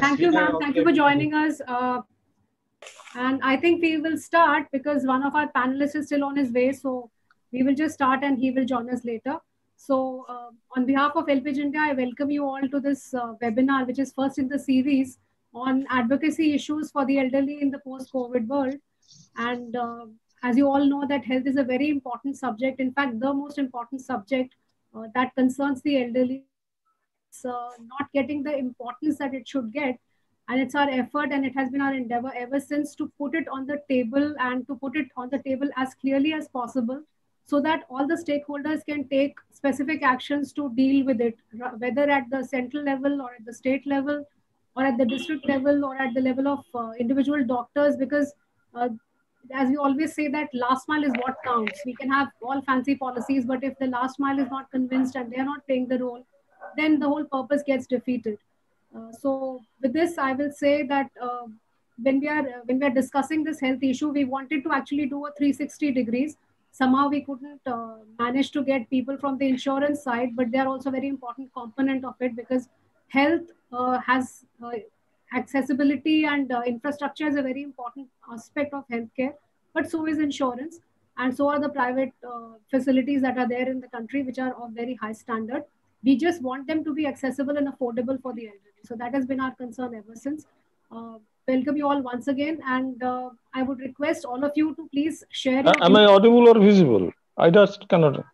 Thank you, ma'am. Thank you for joining us. And I think we will start because one of our panelists is still on his way. So we will just start and he will join us later. So on behalf of Helpage India, I welcome you all to this webinar, which is first in the series on advocacy issues for the elderly in the post-COVID world. And as you all know, that health is a very important subject. In fact, the most important subject that concerns the elderly. It's not getting the importance that it should get. And it's our effort and it has been our endeavor ever since to put it on the table and to put it on the table as clearly as possible so that all the stakeholders can take specific actions to deal with it, whether at the central level or at the state level or at the district level or at the level of individual doctors, because as we always say that last mile is what counts. We can have all fancy policies, but if the last mile is not convinced and they're not playing the role, then the whole purpose gets defeated. So with this, I will say that when we are discussing this health issue, we wanted to actually do a 360 degrees. Somehow we couldn't manage to get people from the insurance side, but they are also a very important component of it because health has accessibility and infrastructure is a very important aspect of healthcare, but so is insurance. And so are the private facilities that are there in the country, which are of very high standard. We just want them to be accessible and affordable for the elderly. So that has been our concern ever since. Welcome you all once again. And I would request all of you to please share your... Am I audible or visible? I just cannot...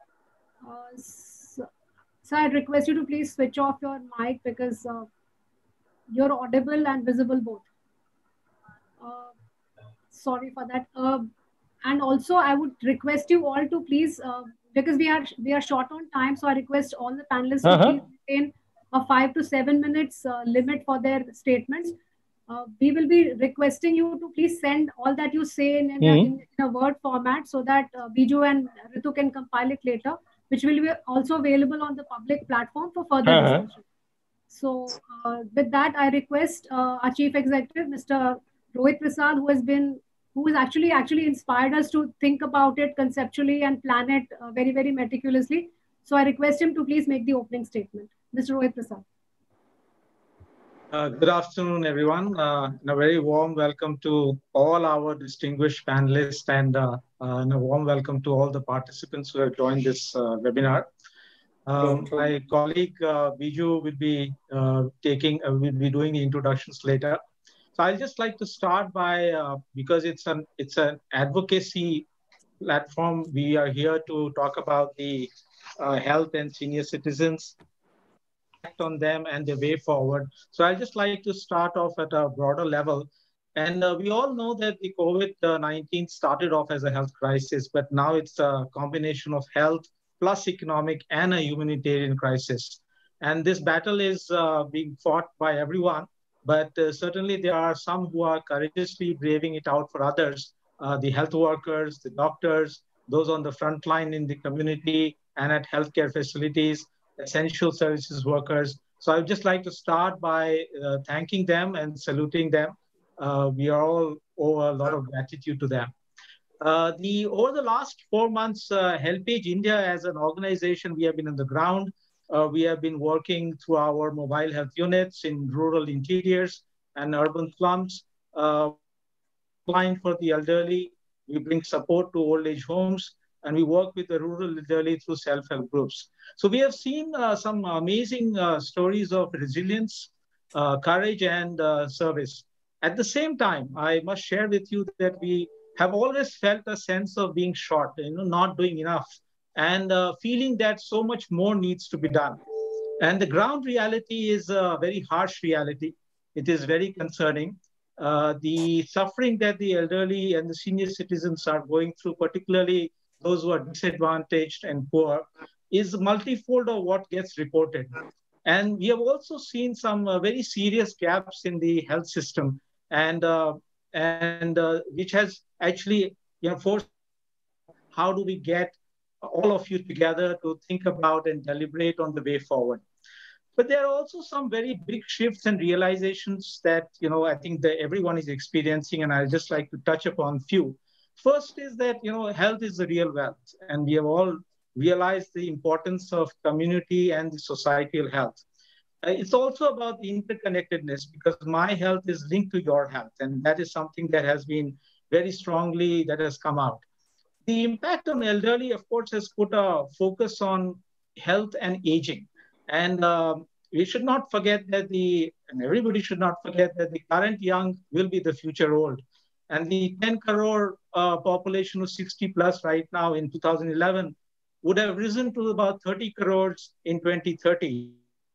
So I'd request you to please switch off your mic because you're audible and visible both. Sorry for that. And also I would request you all to please... because we are short on time, so I request all the panelists to please maintain a 5 to 7 minutes limit for their statements. We will be requesting you to please send all that you say in a word format so that Biju and Ritu can compile it later, which will be also available on the public platform for further discussion. So with that, I request our Chief Executive, Mr. Rohit Prasad, who has actually inspired us to think about it conceptually and plan it very, very meticulously. So I request him to please make the opening statement. Mr. Rohit Prasad. Good afternoon, everyone, and a very warm welcome to all our distinguished panelists and a warm welcome to all the participants who have joined this webinar. My colleague Biju will be doing the introductions later. So I'd just like to start by, because it's an advocacy platform, we are here to talk about the health and senior citizens, act on them and the way forward. So I'd just like to start off at a broader level. And we all know that the COVID-19 started off as a health crisis, but now it's a combination of health plus economic and a humanitarian crisis. And this battle is being fought by everyone. But certainly there are some who are courageously braving it out for others, the health workers, the doctors, those on the front line in the community and at healthcare facilities, essential services workers. So I would just like to start by thanking them and saluting them. We are all owe a lot of gratitude to them. Over the last 4 months, Helpage India as an organization, we have been on the ground. We have been working through our mobile health units in rural interiors and urban slums, applying for the elderly. We bring support to old age homes, and we work with the rural elderly through self-help groups. So we have seen some amazing stories of resilience, courage, and service. At the same time, I must share with you that we have always felt a sense of being short, not doing enough, and feeling that so much more needs to be done. And the ground reality is a very harsh reality. It is very concerning. The suffering that the elderly and the senior citizens are going through, particularly those who are disadvantaged and poor, is multifold of what gets reported. And we have also seen some very serious gaps in the health system, and which has actually forced how do we get all of you together to think about and deliberate on the way forward. But there are also some very big shifts and realizations that I think that everyone is experiencing, and I'd just like to touch upon few. First is that health is the real wealth, and we have all realized the importance of community and the societal health. it's also about the interconnectedness, because my health is linked to your health. And that is something that has been very strongly, that has come out. The impact on elderly, of course, has put a focus on health and aging. And we should not forget that and everybody should not forget that the current young will be the future old. And the 10 crore population of 60 plus right now in 2011 would have risen to about 30 crores in 2030.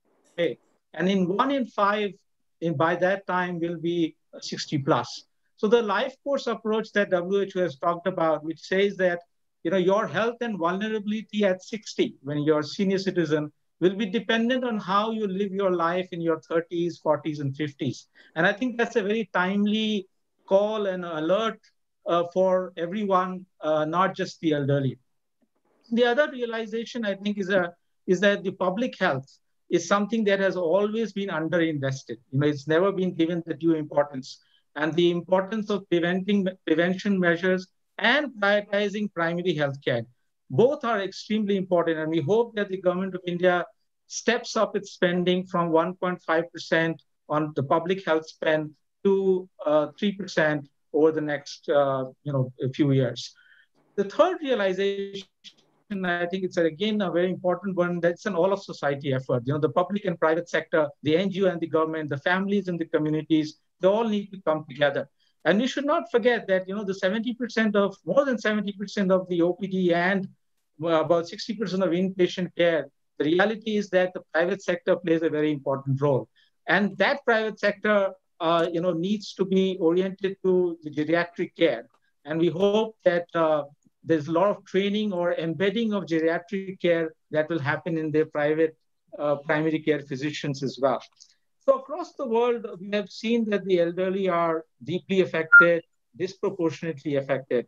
And in 1 in 5, by that time, will be 60 plus. So the life course approach that WHO has talked about, which says that your health and vulnerability at 60, when you're a senior citizen, will be dependent on how you live your life in your 30s, 40s, and 50s. And I think that's a very timely call and alert for everyone, not just the elderly. The other realization, I think, is that the public health is something that has always been underinvested. It's never been given the due importance. And the importance of prevention measures and prioritizing primary health care. Both are extremely important. And we hope that the government of India steps up its spending from 1.5% on the public health spend to 3% over the next few years. The third realization, I think it's again a very important one, that's an all of society effort. The public and private sector, the NGO and the government, the families and the communities, they all need to come together. And we should not forget that, the more than 70% of the OPD and about 60% of inpatient care, the reality is that the private sector plays a very important role. And that private sector, needs to be oriented to the geriatric care. And we hope that there's a lot of training or embedding of geriatric care that will happen in their private primary care physicians as well. So across the world, we have seen that the elderly are deeply affected, disproportionately affected.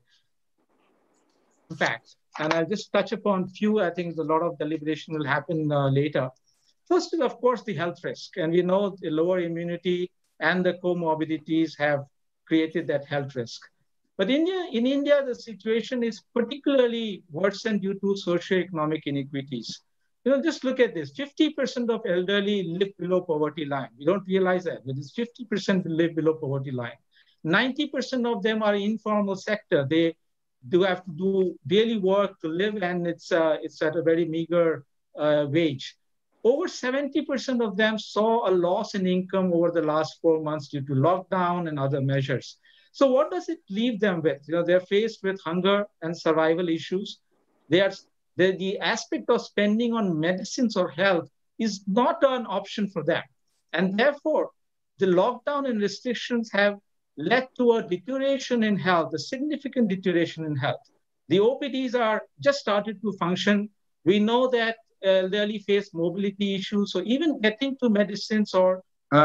In fact, and I'll just touch upon few. I think a lot of deliberation will happen later. First is, of course, the health risk. And we know the lower immunity and the comorbidities have created that health risk. But in India, the situation is particularly worsened due to socioeconomic inequities. Just look at this. 50% of elderly live below poverty line. We don't realize that, but it's 50% live below poverty line. 90% of them are informal sector. They do have to do daily work to live, and it's at a very meager wage. Over 70% of them saw a loss in income over the last 4 months due to lockdown and other measures. So what does it leave them with? They're faced with hunger and survival issues. The aspect of spending on medicines or health is not an option for them. And therefore, the lockdown and restrictions have led to a deterioration in health, a significant deterioration in health. The OPDs are just started to function. We know that elderly face mobility issues. So even getting to medicines or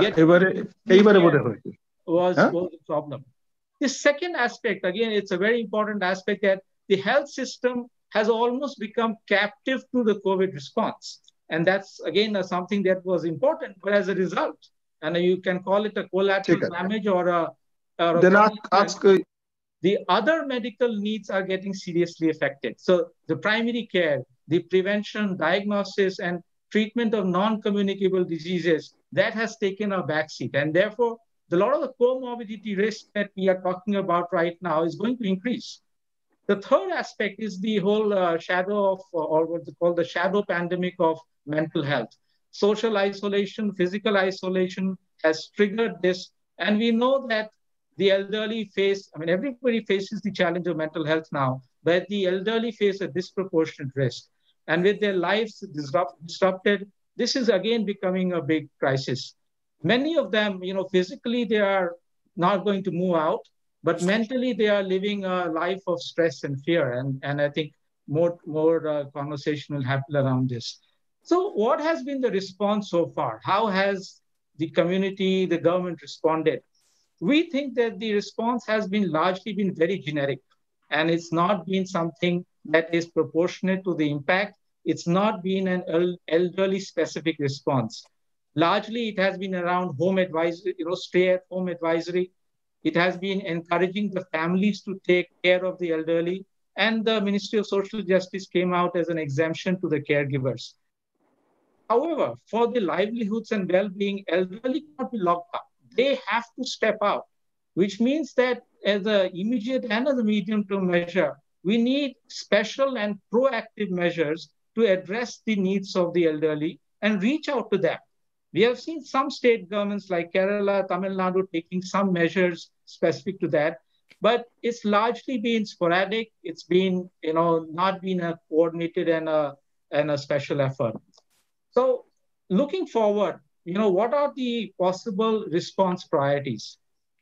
was a problem. The second aspect, again, it's a very important aspect, that the health system has almost become captive to the COVID response. And that's, again, something that was important. But as a result, and you can call it a collateral damage or the other medical needs are getting seriously affected. So the primary care, the prevention, diagnosis, and treatment of non-communicable diseases, that has taken a backseat. And therefore, a lot of the comorbidity risk that we are talking about right now is going to increase. The third aspect is the whole shadow of, or what they call the shadow pandemic of mental health. Social isolation, physical isolation has triggered this. And we know that the elderly everybody faces the challenge of mental health now, but the elderly face a disproportionate risk. And with their lives disrupted, this is again becoming a big crisis. Many of them, physically they are not going to move out, but mentally they are living a life of stress and fear. And I think more conversation will happen around this. So what has been the response so far? How has the community, the government responded? We think that the response has been largely been very generic, and it's not been something that is proportionate to the impact. It's not been an elderly specific response. Largely, it has been around home advisory, stay-at-home advisory. It has been encouraging the families to take care of the elderly. And the Ministry of Social Justice came out as an exemption to the caregivers. However, for the livelihoods and well-being, elderly cannot be locked up. They have to step out, which means that as an immediate and as a medium-term measure, we need special and proactive measures to address the needs of the elderly and reach out to them. We have seen some state governments like Kerala, Tamil Nadu taking some measures specific to that, but it's largely been sporadic. It's been, not been a coordinated and a special effort. So looking forward, what are the possible response priorities?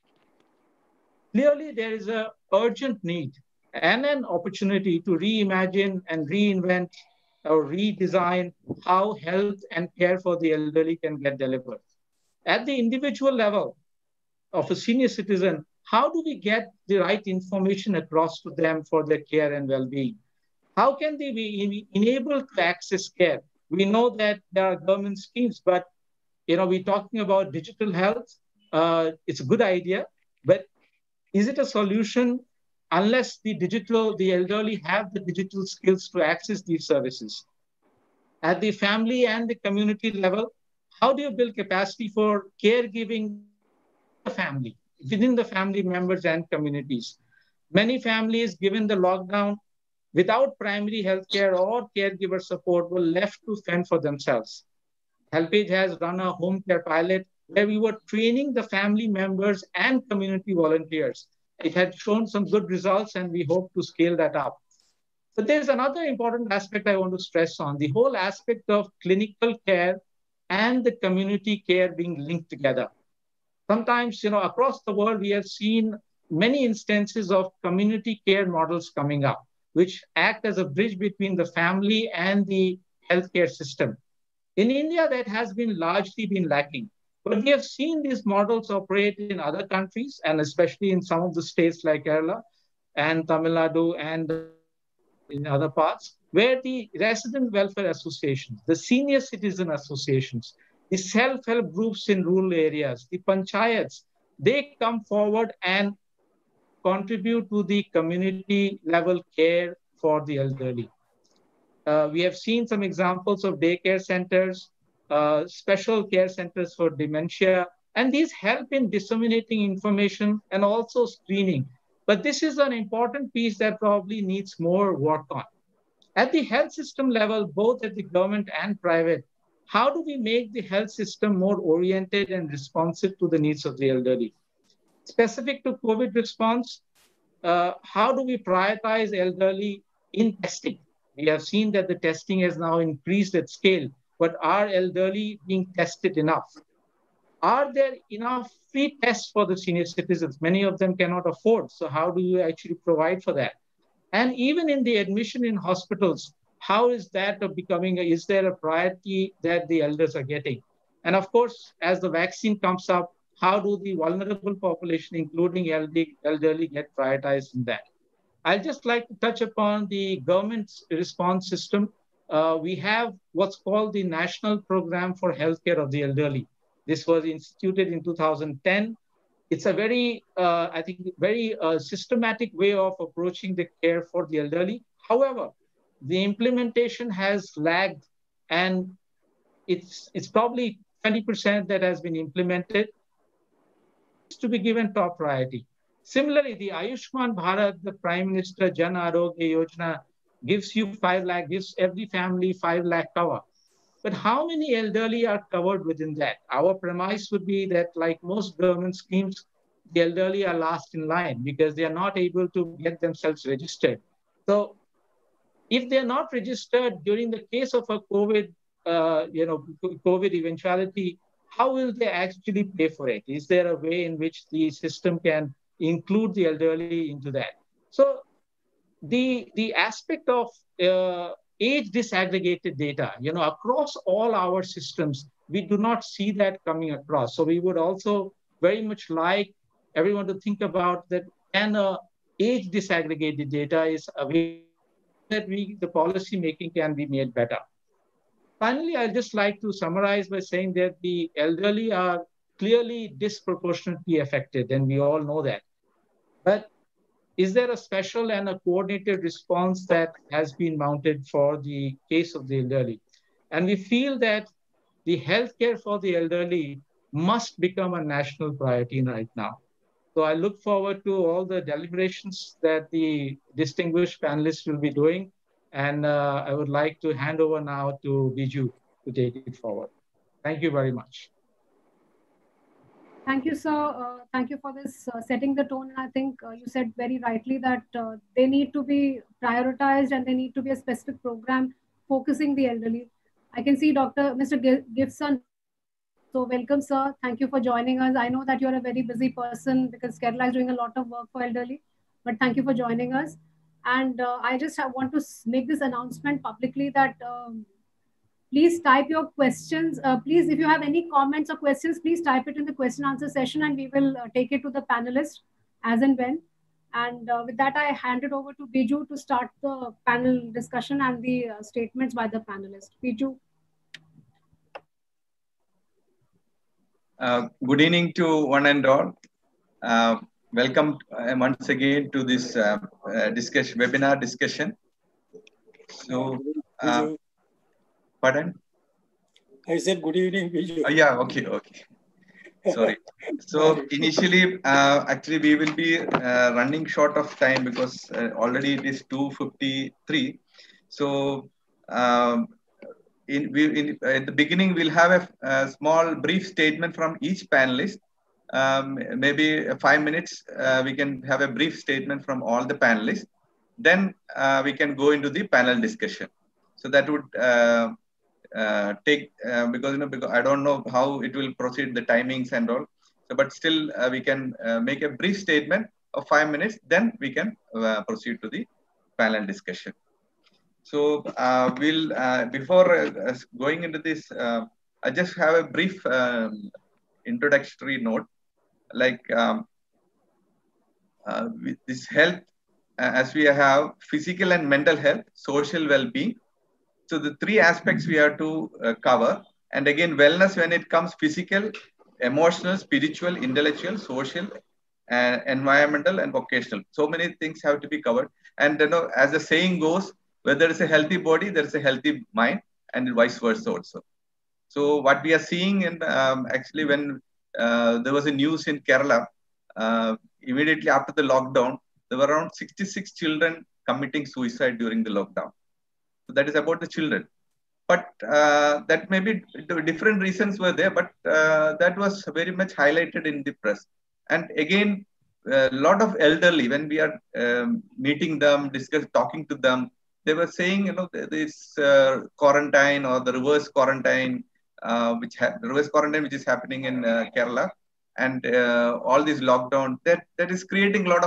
Clearly, there is an urgent need and an opportunity to reimagine and reinvent or redesign how health and care for the elderly can get delivered. At the individual level of a senior citizen, how do we get the right information across to them for their care and well-being? How can they be enabled to access care? We know that there are government schemes, but we're talking about digital health. It's a good idea, but is it a solution unless the elderly have the digital skills to access these services? At the family and the community level, how do you build capacity for caregiving the family, within the family members and communities? Many families, given the lockdown, without primary healthcare or caregiver support, were left to fend for themselves. HelpAge has run a home care pilot where we were training the family members and community volunteers. It had shown some good results, and we hope to scale that up. But there's another important aspect I want to stress on, the whole aspect of clinical care and the community care being linked together. Sometimes, across the world, we have seen many instances of community care models coming up, which act as a bridge between the family and the healthcare system. In India, that has been largely been lacking. But we have seen these models operate in other countries, and especially in some of the states like Kerala and Tamil Nadu and in other parts, where the resident welfare associations, the senior citizen associations, the self-help groups in rural areas, the panchayats, they come forward and contribute to the community level care for the elderly. We have seen some examples of daycare centers, special care centers for dementia, and these help in disseminating information and also screening. But this is an important piece that probably needs more work on. At the health system level, both at the government and private, how do we make the health system more oriented and responsive to the needs of the elderly? Specific to COVID response, how do we prioritize elderly in testing? We have seen that the testing has now increased at scale, but are elderly being tested enough? Are there enough free tests for the senior citizens? Many of them cannot afford. So how do you actually provide for that? And even in the admission in hospitals, how is that becoming, is there a priority that the elders are getting? And of course, as the vaccine comes up, how do the vulnerable population, including elderly, get prioritized in that? I'd just like to touch upon the government's response system. We have what's called the National Program for Healthcare of the Elderly. This was instituted in 2010. It's a very, very systematic way of approaching the care for the elderly. However, the implementation has lagged, and it's probably 20% that has been implemented. It's to be given top priority. Similarly, the Ayushman Bharat, the Prime Minister Jan Arogya Yojana, gives you 5 lakh, gives every family 5 lakh cover. But how many elderly are covered within that? Our premise would be that, like most government schemes, the elderly are last in line because they are not able to get themselves registered. So if they're not registered during the case of a COVID eventuality, how will they actually pay for it? Is there a way in which the system can include the elderly into that? So the aspect of age disaggregated data, across all our systems, we do not see that coming across. So we would also very much like everyone to think about that, and age disaggregated data is a way that the policy making can be made better. Finally, I'd just like to summarize by saying that the elderly are clearly disproportionately affected, and we all know that. But is there a special and a coordinated response that has been mounted for the case of the elderly? And we feel that the healthcare for the elderly must become a national priority right now. So I look forward to all the deliberations that the distinguished panelists will be doing. And I would like to hand over now to Biju to take it forward. Thank you very much. Thank you, sir. Thank you for this setting the tone. And I think you said very rightly that they need to be prioritized and they need to be a specific program focusing the elderly. I can see Mr. Gibson here. So welcome, sir. Thank you for joining us. I know that you're a very busy person because Kerala is doing a lot of work for elderly, but thank you for joining us. And I just want to make this announcement publicly that please type your questions. Please, if you have any comments or questions, please type it in the question answer session and we will take it to the panelists as and when. And with that, I hand it over to Biju to start the panel discussion and the statements by the panelists. Biju. Good evening to one and all. Welcome once again to this webinar discussion. So, pardon? I said good evening, Biju. Yeah, okay. Sorry. So initially, actually, we will be running short of time because already it is 2:53. So at the beginning, we'll have a small brief statement from each panelist. Maybe 5 minutes, we can have a brief statement from all the panelists. Then we can go into the panel discussion. So that would take, because I don't know how it will proceed, the timings and all. So, but still we can make a brief statement of 5 minutes. Then we can proceed to the panel discussion. So we'll before going into this, I just have a brief introductory note. Like with this health, as we have physical and mental health, social well-being. So the three aspects we have to cover. And again, wellness when it comes physical, emotional, spiritual, intellectual, social, environmental, and vocational. So many things have to be covered. And as the saying goes, where there is a healthy body, there is a healthy mind, and vice versa also. So what we are seeing in actually when there was a news in Kerala, immediately after the lockdown, there were around 66 children committing suicide during the lockdown. So that is about the children. But that may be different reasons were there, but that was very much highlighted in the press. And again, a lot of elderly, when we are meeting them, talking to them, they were saying, this quarantine or the reverse quarantine, which is happening in Kerala, and all this lockdown, that is creating a lot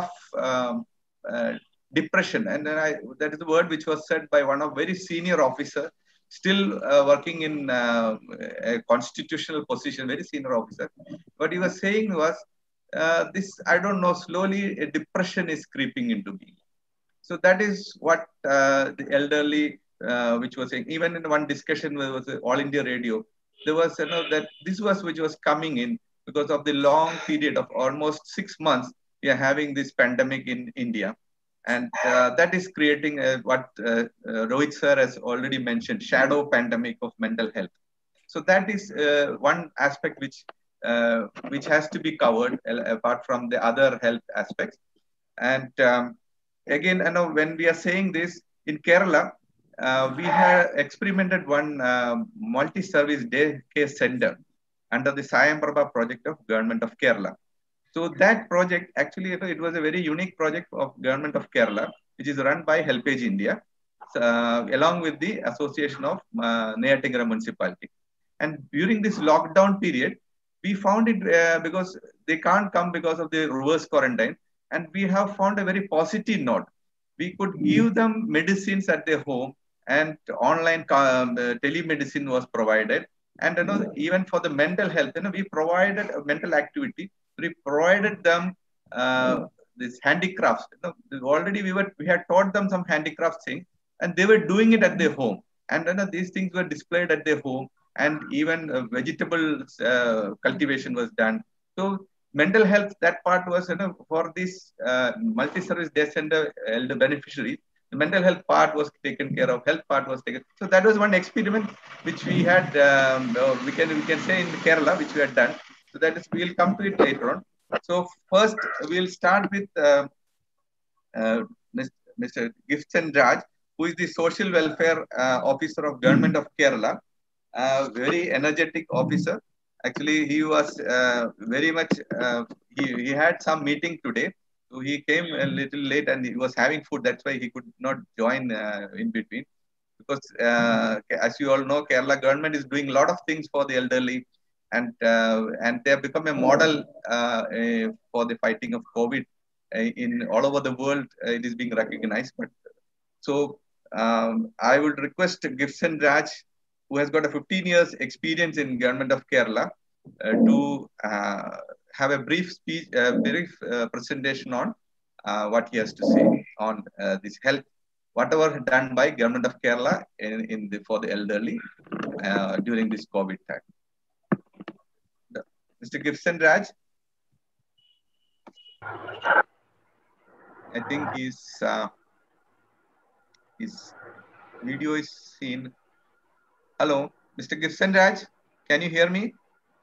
of depression. And then that is the word which was said by one of very senior officer, still working in a constitutional position, very senior officer. What he was saying was, this, I don't know, slowly a depression is creeping into me. So that is what the elderly, which was saying, even in one discussion where was All India Radio, there was, that this was which was coming in because of the long period of almost 6 months, we are having this pandemic in India. And that is creating what Rohit sir has already mentioned, shadow pandemic of mental health. So that is one aspect which has to be covered apart from the other health aspects. And again, when we are saying this, in Kerala, we have experimented one multi-service day care center under the Sayamprabha project of Government of Kerala. So that project, actually, it was a very unique project of Government of Kerala, which is run by HelpAge India, along with the Association of Neyatankara Municipality. And during this lockdown period, we found it because they can't come because of the reverse quarantine. And we have found a very positive note. We could give them medicines at their home, and online telemedicine was provided. And even for the mental health, we provided a mental activity. We provided them these handicrafts. Already we had taught them some handicraft thing, and they were doing it at their home. And these things were displayed at their home, and even vegetable cultivation was done. So mental health, that part was for this multi-service day center elder beneficiaries, The mental health part was taken care of, health part was taken. So that was one experiment which we had, we can say in Kerala, which we had done. So that is, we'll come to it later on. So first, we'll start with uh, Mr. Gifson Raj, who is the Social Welfare Officer of Government of Kerala. Very energetic officer. Actually, he was very much, he had some meeting today. So he came a little late and he was having food. That's why he could not join in between. Because as you all know, Kerala government is doing a lot of things for the elderly, and they have become a model for the fighting of COVID. In all over the world, it is being recognized. But so I would request Gibson Raj, who has got a 15 years experience in government of Kerala, to have a brief speech, presentation on what he has to say on this health, whatever done by government of Kerala for the elderly during this COVID time. Mr. Gibson Raj, I think his video is seen. Hello, Mr. Gibson Raj, can you hear me?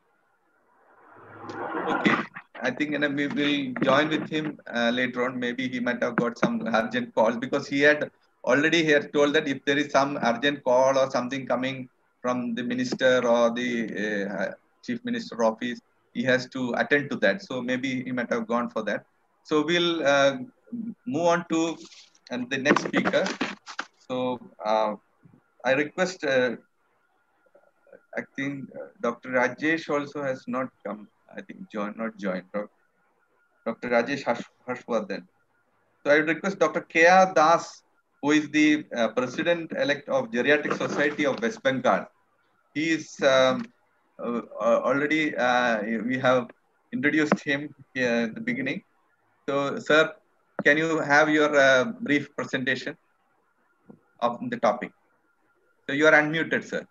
Okay, I think we will join with him later on. Maybe he might have got some urgent calls, because he had already here told that if there is some urgent call or something coming from the minister or the chief minister office, he has to attend to that. So maybe he might have gone for that. So we'll move on to the next speaker. So I request, I think Dr. Rajesh also has not come. I think not joined. Dr. Rajesh Harshvardhan. So I would request Dr. K.R. Das, who is the President-elect of Geriatric Society of West Bengal. He is already, we have introduced him here at the beginning. So, sir, can you have your brief presentation of the topic? So you are unmuted, sir.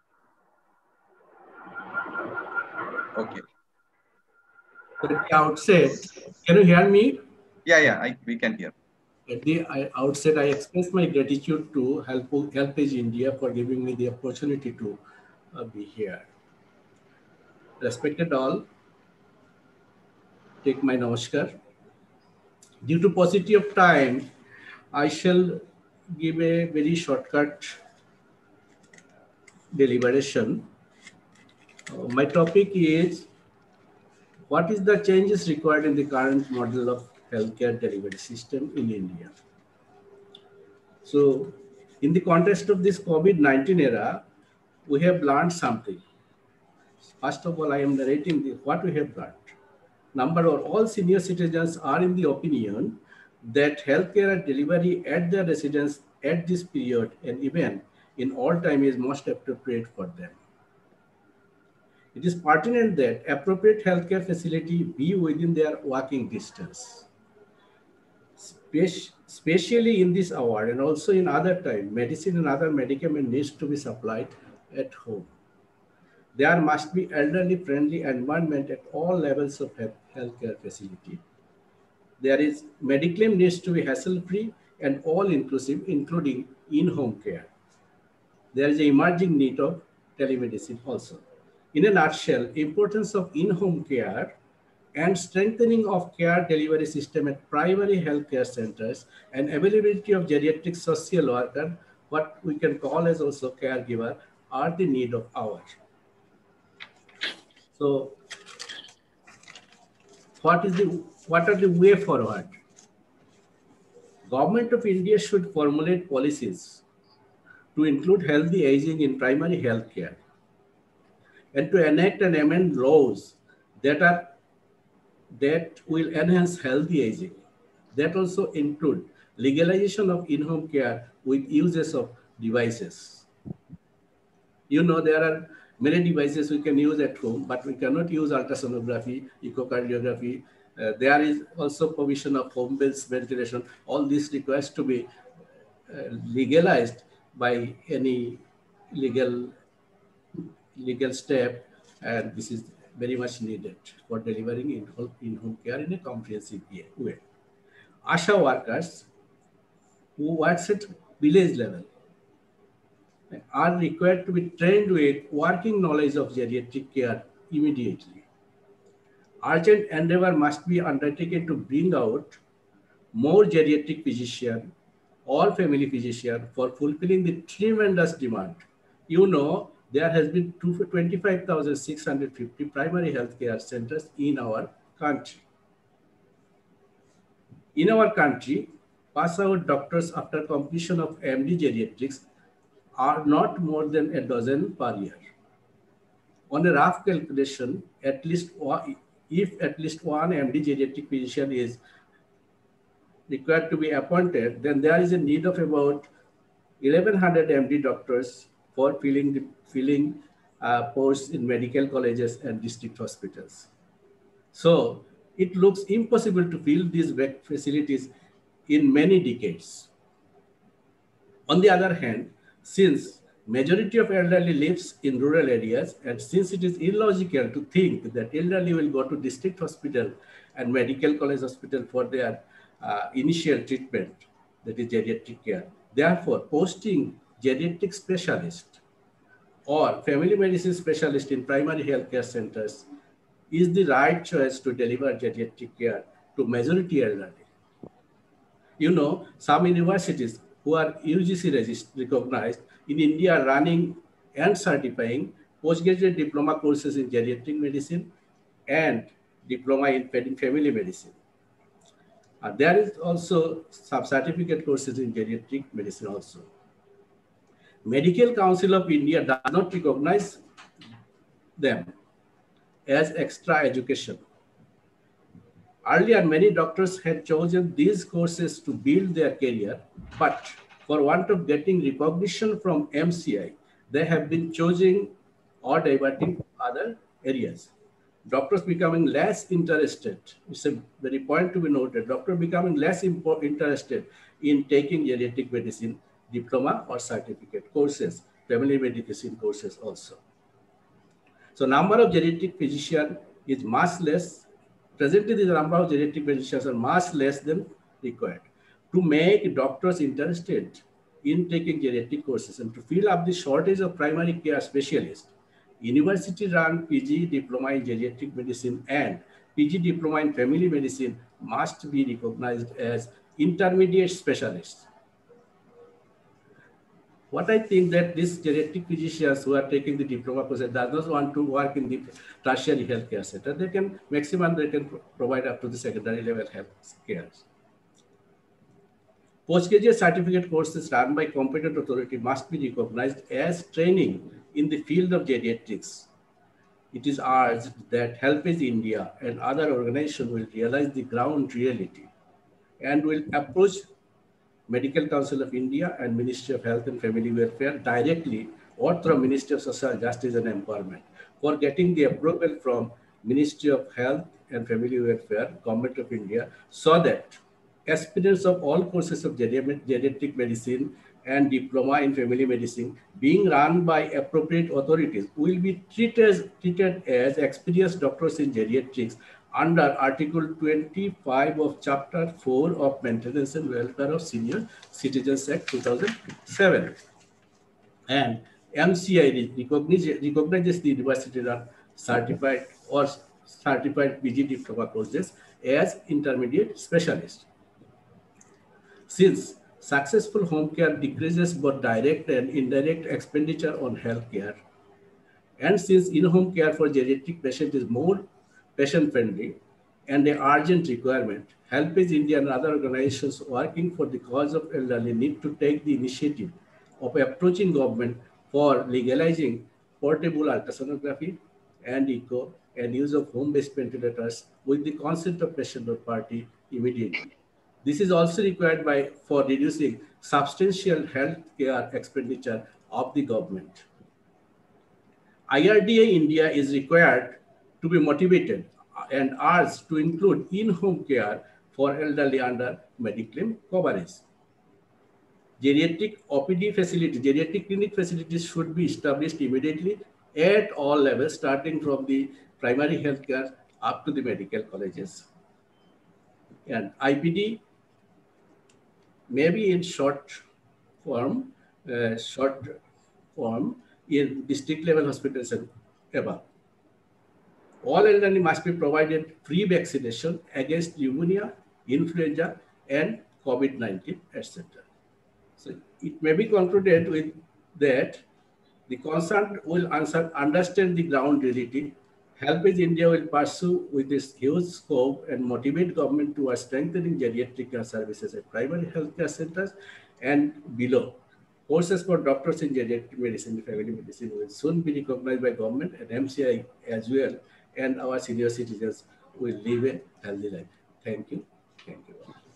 Okay. At the outset, can you hear me? Yeah, we can hear. At the outset, I express my gratitude to Helpage India for giving me the opportunity to be here. Respected all, take my namaskar. Due to paucity of time, I shall give a very shortcut deliberation. My topic is, what is the changes required in the current model of healthcare delivery system in India? So, in the context of this COVID-19 era, we have learned something. First of all, I am narrating what we have learned. Number one, all senior citizens are in the opinion that healthcare delivery at their residence at this period and even in all time is most appropriate for them. It is pertinent that appropriate healthcare facility be within their walking distance. Especially in this hour and also in other time, medicine and other medicament needs to be supplied at home. There must be elderly-friendly environment at all levels of healthcare facility. There is mediclaim needs to be hassle-free and all-inclusive, including in-home care. There is an emerging need of telemedicine also. In a nutshell, importance of in-home care and strengthening of care delivery system at primary healthcare centers and availability of geriatric social worker, what we can call as also caregiver, are the need of hour. So, what are the way forward? Government of India should formulate policies to include healthy aging in primary healthcare and to enact and amend laws that will enhance healthy aging. That also include legalization of in-home care with uses of devices. You know, there are many devices we can use at home, but we cannot use ultrasonography, echocardiography. There is also provision of home-based ventilation. All this requires to be legalized by any legal step, and this is very much needed for delivering in-home care in a comprehensive way. ASHA workers who works at village level are required to be trained with working knowledge of geriatric care immediately. Urgent endeavor must be undertaken to bring out more geriatric physician or family physician for fulfilling the tremendous demand. You know, there has been 25,650 primary healthcare centers in our country. In our country, pass out doctors after completion of MD geriatrics are not more than a dozen per year. On a rough calculation, if at least one MD geriatric physician is required to be appointed, then there is a need of about 1,100 MD doctors for filling posts in medical colleges and district hospitals. So it looks impossible to fill these facilities in many decades. On the other hand, since majority of elderly lives in rural areas, and since it is illogical to think that elderly will go to district hospital and medical college hospital for their initial treatment, that is geriatric care. Therefore, posting geriatric specialist or family medicine specialist in primary healthcare centers is the right choice to deliver geriatric care to majority elderly. You know, some universities who are UGC recognized in India are running and certifying postgraduate diploma courses in geriatric medicine and diploma in family medicine. There is also some certificate courses in geriatric medicine also. Medical Council of India does not recognize them as extra education. Earlier, many doctors had chosen these courses to build their career, but for want of getting recognition from MCI, they have been choosing or diverting to other areas. Doctors becoming less interested, it's a very point to be noted, doctors becoming less interested in taking geriatric medicine diploma or certificate courses, family medicine courses also. So number of geriatric physicians is much less. Presently, the number of geriatric physicians are much less than required. To make doctors interested in taking geriatric courses and to fill up the shortage of primary care specialists, university-run PG diploma in geriatric medicine and PG diploma in family medicine must be recognized as intermediate specialists. What I think that these geriatric physicians who are taking the diploma course does not want to work in the tertiary healthcare center. They can maximum they can provide up to the secondary level health care. Postgraduate certificate courses run by competent authority must be recognized as training in the field of geriatrics. It is urged that Helpage India and other organizations will realize the ground reality and will approach Medical Council of India and Ministry of Health and Family Welfare directly or through Ministry of Social Justice and Empowerment for getting the approval from Ministry of Health and Family Welfare, Government of India, so that aspirants of all courses of geriatric medicine and diploma in family medicine being run by appropriate authorities will be treated as experienced doctors in geriatrics under Article 25 of Chapter 4 of Maintenance and Welfare of Senior Citizens Act 2007. And MCI recognizes the university run certified or certified PG diploma courses as intermediate specialists. Since successful home care decreases both direct and indirect expenditure on healthcare, and since in-home care for geriatric patients is more patient-friendly and an urgent requirement, Helpage India and other organizations working for the cause of elderly need to take the initiative of approaching government for legalizing portable ultrasonography and echo and use of home-based ventilators with the consent of patient or party immediately. This is also required for reducing substantial health care expenditure of the government. IRDA India is required to be motivated and urged to include in-home care for elderly under Mediclaim coverage. Geriatric OPD facilities, geriatric clinic facilities should be established immediately at all levels, starting from the primary health care up to the medical colleges. And IPD maybe in short form in district level hospitals and above. All elderly must be provided free vaccination against pneumonia, influenza, and COVID-19, etc. So it may be concluded with that the concerned will understand the ground reality. HelpAge India will pursue with this huge scope and motivate government towards strengthening geriatric care services at primary healthcare centers and below. Courses for doctors in geriatric medicine and family medicine will soon be recognized by government and MCI as well, and our senior citizens will live a healthy life. Thank you. Thank you.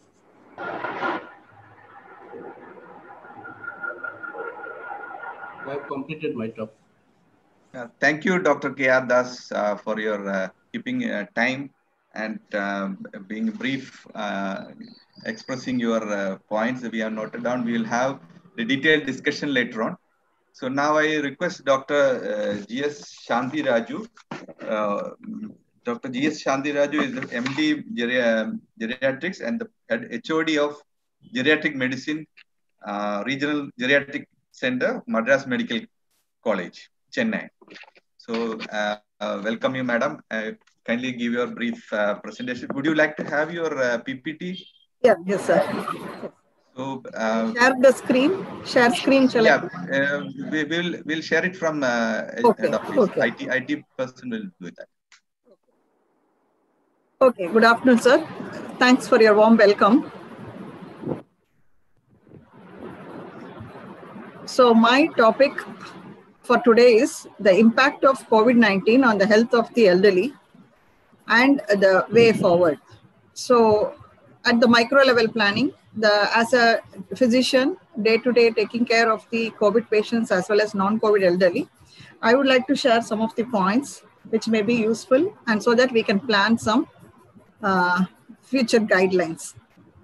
I have completed my talk. Thank you, Dr. K.R. Das, for your keeping time and being brief, expressing your points that we have noted down. We will have the detailed discussion later on. So now I request Dr. G.S. Shanti Raju. Dr. G.S. Shanti Raju is the MD Geriatrics and the HOD of Geriatric Medicine, Regional Geriatric Center, Madras Medical College, Chennai. So welcome you, madam. Kindly give your brief presentation. Would you like to have your PPT? Yeah, yes, sir. So share the screen. Share screen, shall I? We'll share it from okay. Okay. IT person will do that. Okay. Good afternoon, sir. Thanks for your warm welcome. So my topic for today is the impact of COVID-19 on the health of the elderly and the way forward. So at the micro level planning, as a physician, day-to-day taking care of the COVID patients as well as non-COVID elderly, I would like to share some of the points which may be useful and so that we can plan some future guidelines.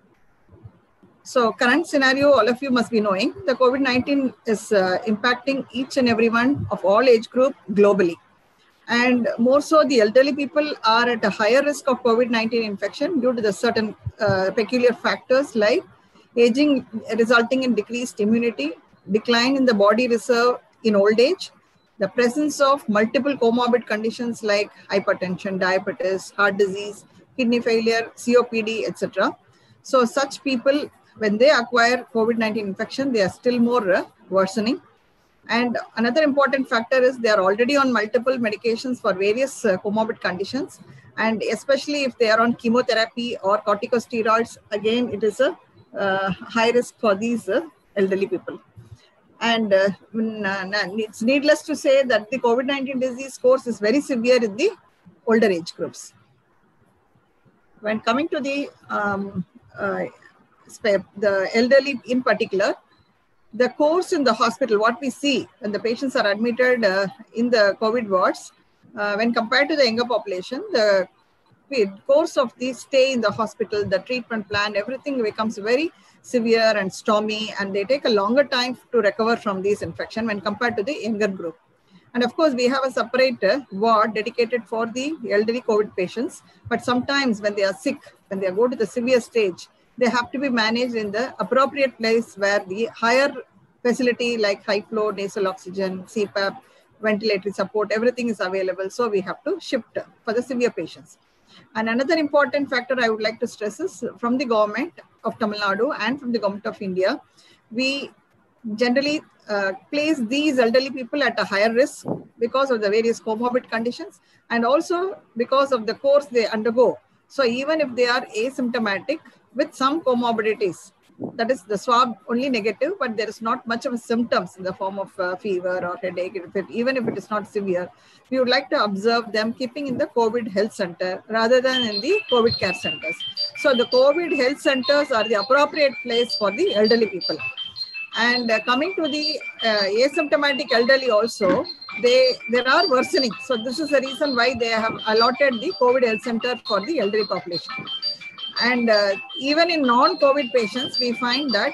So current scenario, all of you must be knowing, the COVID-19 is impacting each and everyone of all age group globally. And more so, the elderly people are at a higher risk of COVID-19 infection due to the certain peculiar factors like aging resulting in decreased immunity, decline in the body reserve in old age, the presence of multiple comorbid conditions like hypertension, diabetes, heart disease, kidney failure, COPD, etc. So such people, when they acquire COVID-19 infection, they are still more worsening. And another important factor is they are already on multiple medications for various comorbid conditions. And especially if they are on chemotherapy or corticosteroids, again, it is a high risk for these elderly people. And it's needless to say that the COVID-19 disease course is very severe in the older age groups. When coming to the elderly in particular, the course in the hospital, what we see when the patients are admitted in the COVID wards, when compared to the younger population, the course of the stay in the hospital, the treatment plan, everything becomes very severe and stormy, and they take a longer time to recover from this infection when compared to the younger group. And of course, we have a separate ward dedicated for the elderly COVID patients. But sometimes when they are sick, when they go to the severe stage, they have to be managed in the appropriate place where the higher facility like high flow, nasal oxygen, CPAP, ventilatory support, everything is available. So we have to shift for the severe patients. And another important factor I would like to stress is from the government of Tamil Nadu and from the government of India, we generally place these elderly people at a higher risk because of the various comorbid conditions and also because of the course they undergo. So even if they are asymptomatic with some comorbidities, that is the swab only negative, but there is not much of a symptoms in the form of fever or headache, even if it is not severe, we would like to observe them keeping in the COVID health center rather than in the COVID care centers. So the COVID health centers are the appropriate place for the elderly people. And coming to the asymptomatic elderly also, there are worsening. So this is the reason why they have allotted the COVID health center for the elderly population. And even in non-COVID patients, we find that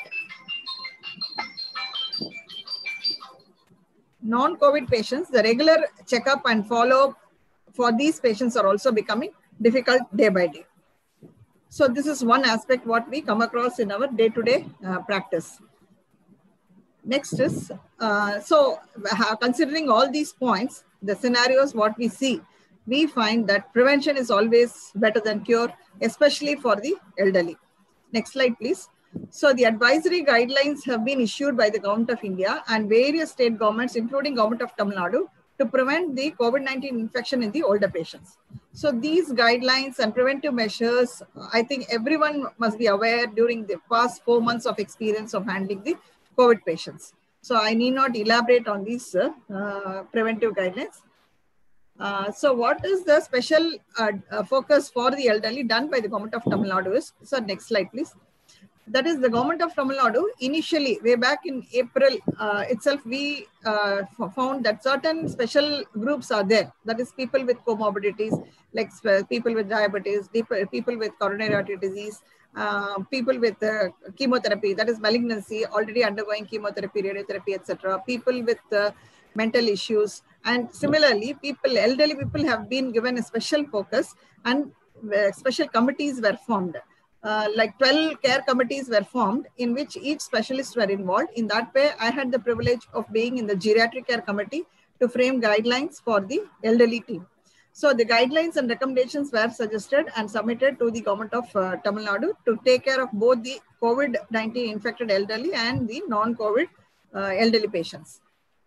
non-COVID patients, the regular checkup and follow-up for these patients are also becoming difficult day by day. So this is one aspect what we come across in our day-to-day practice. Next is, considering all these points, the scenarios what we see, we find that prevention is always better than cure, especially for the elderly. Next slide, please. So the advisory guidelines have been issued by the Government of India and various state governments, including Government of Tamil Nadu, to prevent the COVID-19 infection in the older patients. So these guidelines and preventive measures, I think everyone must be aware during the past 4 months of experience of handling the COVID patients. So I need not elaborate on these preventive guidelines. So what is the special focus for the elderly done by the Government of Tamil Nadu is, so next slide please. That is the Government of Tamil Nadu initially, way back in April itself, we found that certain special groups are there. That is people with comorbidities, like people with diabetes, people with coronary artery disease, people with chemotherapy, that is malignancy, already undergoing chemotherapy, radiotherapy, etc. People with mental issues. And similarly, elderly people have been given a special focus and special committees were formed. Like 12 care committees were formed in which each specialist were involved. In that way, I had the privilege of being in the geriatric care committee to frame guidelines for the elderly team. So the guidelines and recommendations were suggested and submitted to the Government of Tamil Nadu to take care of both the COVID-19 infected elderly and the non-COVID elderly patients.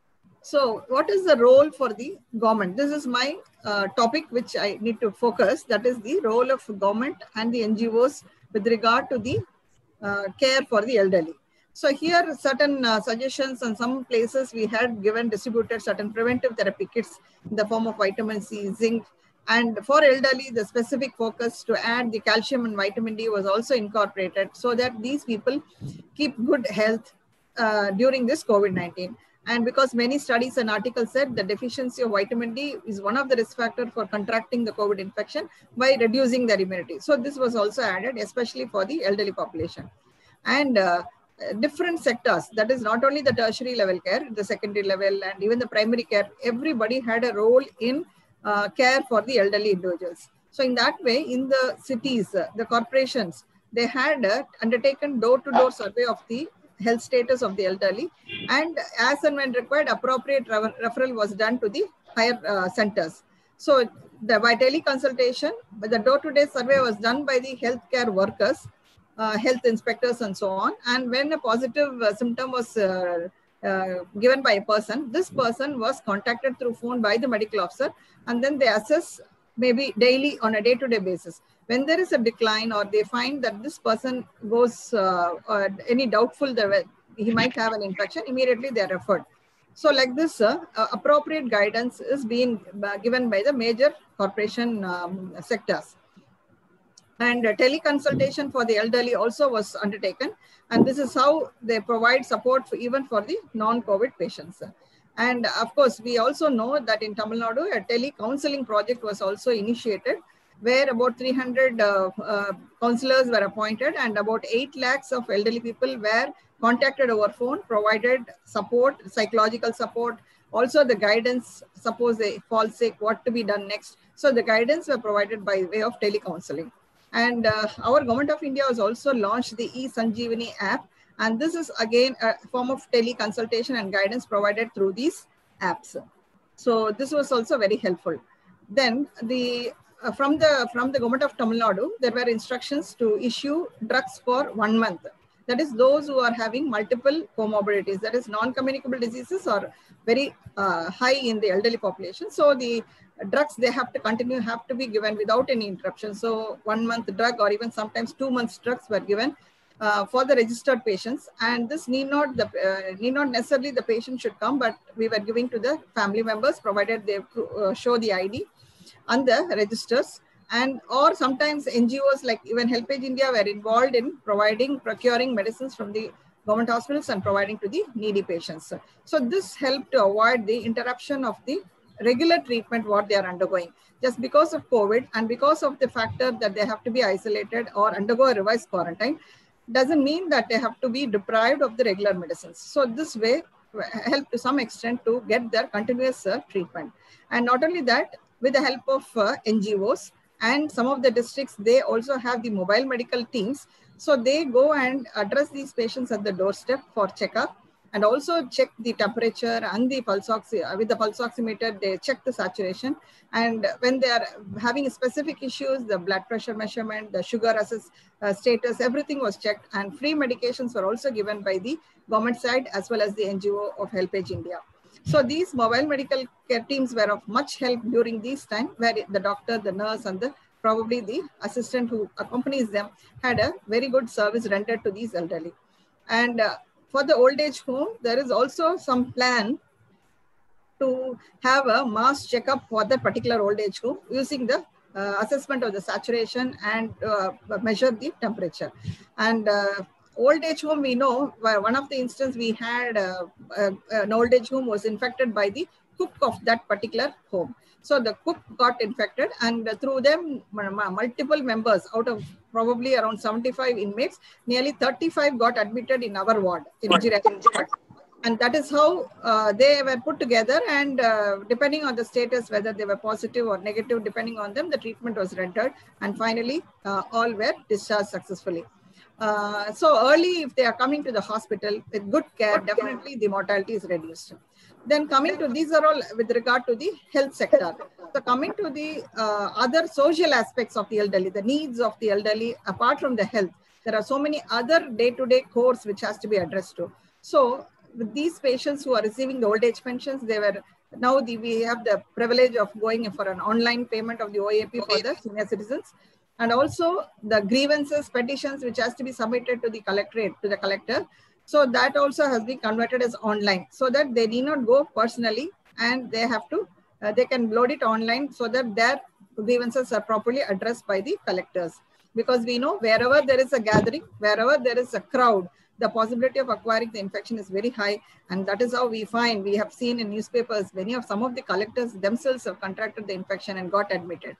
So what is the role for the government? This is my topic which I need to focus. That is the role of government and the NGOs with regard to the care for the elderly. So here certain suggestions, and some places we had distributed certain preventive therapy kits in the form of vitamin C, zinc, and for elderly the specific focus to add the calcium and vitamin D was also incorporated so that these people keep good health during this COVID-19. And because many studies and articles said the deficiency of vitamin D is one of the risk factors for contracting the COVID infection by reducing their immunity. So this was also added, especially for the elderly population. And different sectors, that is not only the tertiary level care, the secondary level and even the primary care, everybody had a role in care for the elderly individuals. So in that way, in the cities, the corporations, they had undertaken door-to-door survey of the health status of the elderly, and as and when required, appropriate referral was done to the higher centers. So by teleconsultation, the door-to-day survey was done by the healthcare workers, health inspectors and so on. And when a positive symptom was given by a person, this person was contacted through phone by the medical officer, and then they assess maybe daily on a day-to-day basis. When there is a decline or they find that this person goes any doubtful that he might have an infection, immediately they are referred. So like this, appropriate guidance is being given by the major corporation sectors. And teleconsultation for the elderly also was undertaken. And this is how they provide support for, even for the non-COVID patients. And of course, we also know that in Tamil Nadu, a tele-counseling project was also initiated, where about 300 counselors were appointed and about 8 lakhs of elderly people were contacted over phone, provided support, psychological support, also the guidance, suppose they fall sick, what to be done next. So the guidance were provided by way of telecounseling. And our Government of India has also launched the eSanjeevani app. And this is again a form of teleconsultation and guidance provided through these apps. So this was also very helpful. Then from the Government of Tamil Nadu, there were instructions to issue drugs for 1 month. That is those who are having multiple comorbidities, that is non-communicable diseases are very high in the elderly population. So the drugs they have to be given without any interruption. So 1 month drug or even sometimes 2 months drugs were given for the registered patients. And this need not necessarily the patient should come, but we were giving to the family members provided they show the ID and the registers. And or sometimes NGOs like even HelpAge India were involved in procuring medicines from the government hospitals and providing to the needy patients. So this helped to avoid the interruption of the regular treatment what they are undergoing. Just because of COVID and because of the factor that they have to be isolated or undergo a revised quarantine, doesn't mean that they have to be deprived of the regular medicines. So this way help to some extent to get their continuous treatment. And not only that, with the help of NGOs And some of the districts, they also have the mobile medical teams. So they go and address these patients at the doorstep for checkup, and also check the temperature and the pulse with the pulse oximeter, they check the saturation. And when they are having specific issues, the blood pressure measurement, the sugar status, everything was checked, and free medications were also given by the government side as well as the NGO of HelpAge India. So these mobile medical care teams were of much help during this time, where the doctor, the nurse, and probably the assistant who accompanies them had a very good service rendered to these elderly. And for the old age home, there is also some plan to have a mass checkup for that particular old age home using the assessment of the saturation and measure the temperature. And old age home, we know one of the instances we had an old age home was infected by the cook of that particular home. So the cook got infected, and through them, multiple members out of probably around 75 inmates, nearly 35 got admitted in our ward in geriatric. And that is how they were put together, and depending on the status, whether they were positive or negative, depending on them, the treatment was rendered, and finally all were discharged successfully. So early, if they are coming to the hospital with good care, definitely the mortality is reduced. Then coming to, these are all with regard to the health sector. So coming to the other social aspects of the elderly, the needs of the elderly, apart from the health, there are so many other day-to-day cores which has to be addressed to. So with these patients who are receiving the old age pensions, they were, now we have the privilege of going for an online payment of the OAP for the senior citizens. And also the grievances, petitions, which has to be submitted to the collectorate, to the collector. So that also has been converted as online, so that they need not go personally, and they have to, they can load it online so that their grievances are properly addressed by the collectors. Because we know wherever there is a gathering, wherever there is a crowd, the possibility of acquiring the infection is very high. And that is how we find, we have seen in newspapers, some of the collectors themselves have contracted the infection and got admitted.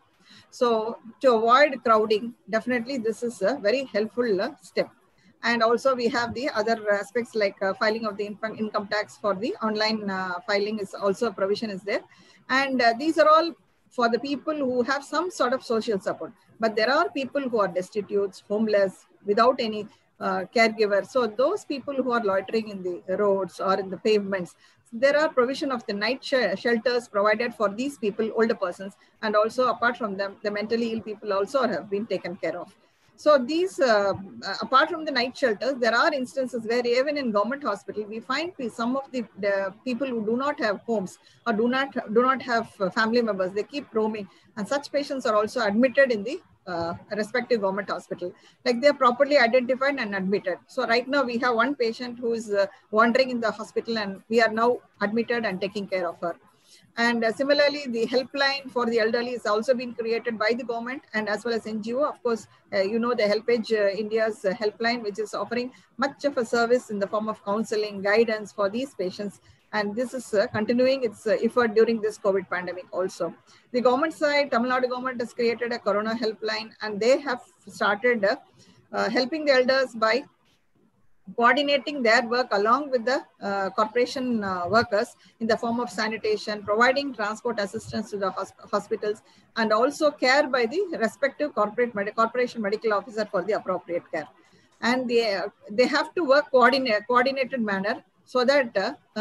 So to avoid crowding, definitely this is a very helpful step. And also we have the other aspects like filing of the income tax for the online filing is also a provision is there. And these are all for the people who have some sort of social support. But there are people who are destitute, homeless, without any caregiver. So those people who are loitering in the roads or in the pavements, there are provision of the night shelters provided for these people, older persons. And also apart from them, the mentally ill people also have been taken care of. So these, apart from the night shelters, there are instances where even in government hospital, we find some of the people who do not have homes or do not have family members, they keep roaming. And such patients are also admitted in the respective government hospital. Like they are properly identified and admitted. So right now we have one patient who is wandering in the hospital, and we are now admitted and taking care of her. And similarly, the helpline for the elderly is also been created by the government and as well as NGO. Of course, you know the HelpAge India's helpline, which is offering much of a service in the form of counseling, guidance for these patients. And this is continuing its effort during this COVID pandemic also. The government side, Tamil Nadu government has created a Corona helpline, and they have started helping the elders by coordinating their work along with the corporation workers in the form of sanitation, providing transport assistance to the hospitals, and also care by the respective corporation medical officer for the appropriate care. And they have to work coordinated manner so that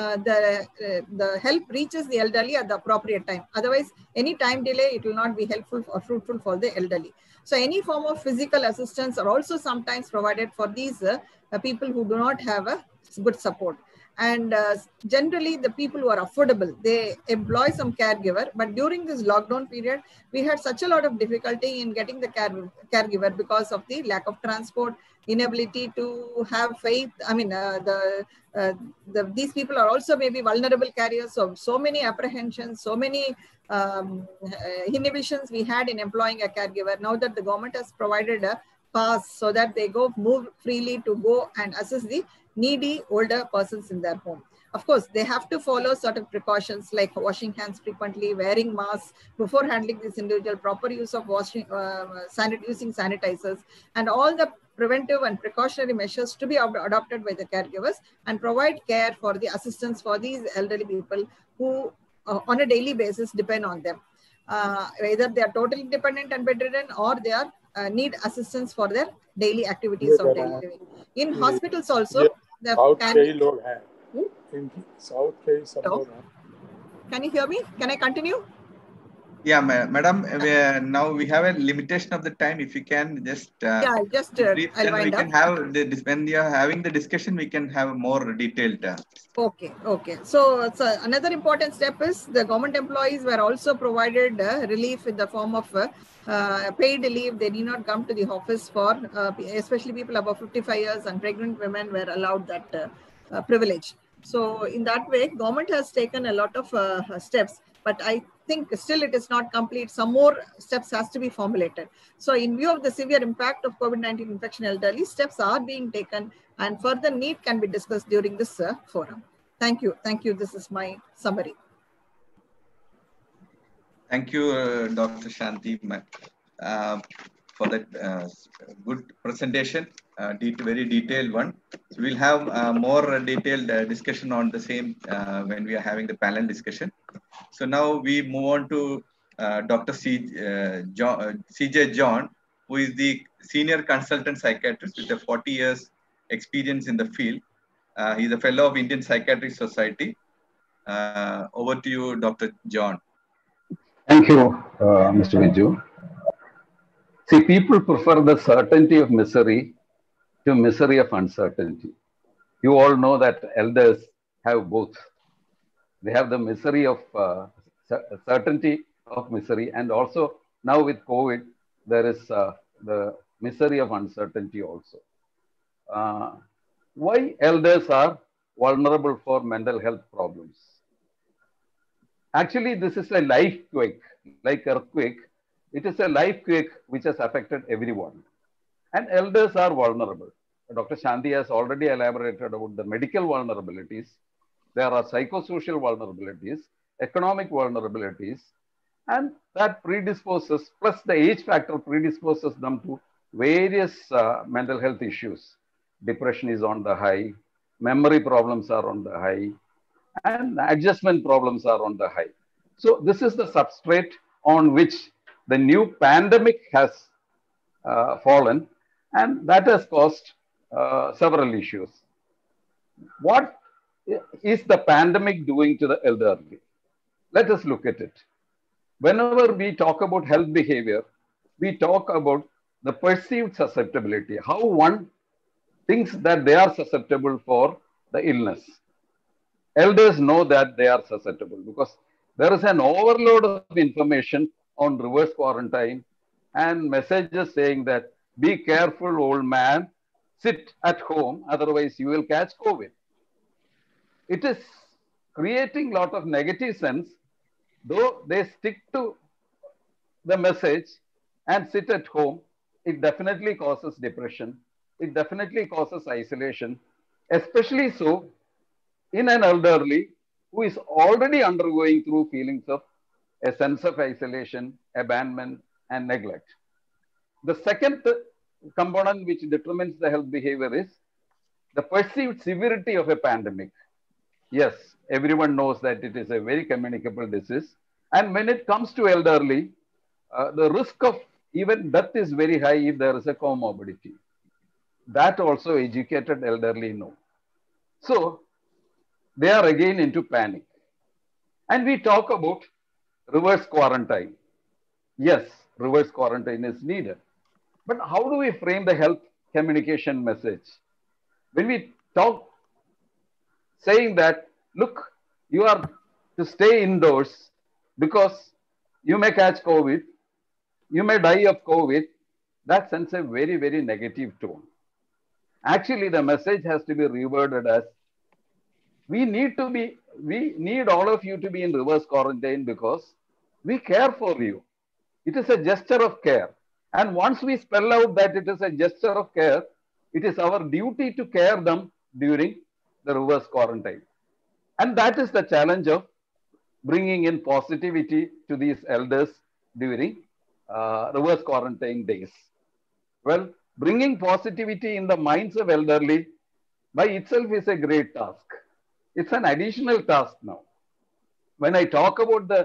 the help reaches the elderly at the appropriate time. Otherwise, any time delay, it will not be helpful or fruitful for the elderly. So any form of physical assistance are also sometimes provided for these people who do not have a good support. And generally, the people who are affordable, they employ some caregiver. But during this lockdown period, we had such a lot of difficulty in getting the caregiver because of the lack of transport, inability to have faith. I mean, these people are also maybe vulnerable carriers. So many apprehensions, so many inhibitions we had in employing a caregiver. Now that the government has provided a pass so that they move freely to go and assist the needy older persons in their home. Of course, they have to follow certain precautions like washing hands frequently, wearing masks before handling this individual, proper use of using sanitizers, and all the preventive and precautionary measures to be adopted by the caregivers, and provide care for the assistance for these elderly people who on a daily basis depend on them. either they are totally dependent and bedridden, or they are need assistance for their daily activities of daily living. In hospitals also, the in South K, some Hello? Can you hear me? Can I continue? Yeah, madam, now we have a limitation of the time. If you can just brief, I'll then we wind can up. have when you are having the discussion, we can have more detailed. Okay. So another important step is the government employees were also provided relief in the form of paid leave. They need not come to the office for, especially people above 55 years and pregnant women were allowed that privilege. So in that way, government has taken a lot of steps, but I think still it is not complete. Some more steps has to be formulated. So in view of the severe impact of COVID-19 infection elderly, steps are being taken and further need can be discussed during this forum. Thank you. This is my summary. Thank you, Dr. Shanti, for that good presentation, very detailed one. So we'll have more detailed discussion on the same when we are having the panel discussion. So now we move on to Dr. CJ John, who is the Senior Consultant Psychiatrist with a 40 years experience in the field. He is a fellow of Indian Psychiatric Society. Over to you, Dr. John. Thank you, Mr. Viju. See, people prefer the certainty of misery to misery of uncertainty. You all know that elders have both. They have the misery of certainty of misery, and also now with COVID, there is the misery of uncertainty also. Why elders are vulnerable for mental health problems? Actually, this is a life quake, like earthquake. It is a life quake which has affected everyone. And elders are vulnerable. Dr. Shanti has already elaborated about the medical vulnerabilities. There are psychosocial vulnerabilities, economic vulnerabilities, and that predisposes, plus the age factor predisposes them to various mental health issues. Depression is on the high, memory problems are on the high, and adjustment problems are on the high. So this is the substrate on which the new pandemic has fallen, and that has caused several issues. What is the pandemic doing to the elderly? Let us look at it. Whenever we talk about health behavior, we talk about the perceived susceptibility, how one thinks that they are susceptible for the illness. Elders know that they are susceptible because there is an overload of information on reverse quarantine and messages saying that be careful, old man, sit at home, otherwise you will catch COVID. It is creating a lot of negative sense, though they stick to the message and sit at home. It definitely causes depression. It definitely causes isolation, especially so in an elderly who is already undergoing through feelings of a sense of isolation, abandonment, and neglect. The second component which determines the health behavior is the perceived severity of a pandemic. Yes, everyone knows that it is a very communicable disease. And when it comes to elderly, the risk of even death is very high if there is a comorbidity. That also educated elderly know. So they are again into panic. And we talk about reverse quarantine. Yes, reverse quarantine is needed. But how do we frame the health communication message? When we talk saying that, look, you are to stay indoors because you may catch COVID, you may die of COVID, that sends a very, very negative tone. Actually, the message has to be reworded as, we need all of you to be in reverse quarantine because we care for you. It is a gesture of care. And once we spell out that it is a gesture of care, it is our duty to care them during the reverse quarantine. And that is the challenge of bringing in positivity to these elders during reverse quarantine days. Well, bringing positivity in the minds of elderly by itself is a great task. It's an additional task now. When I talk about the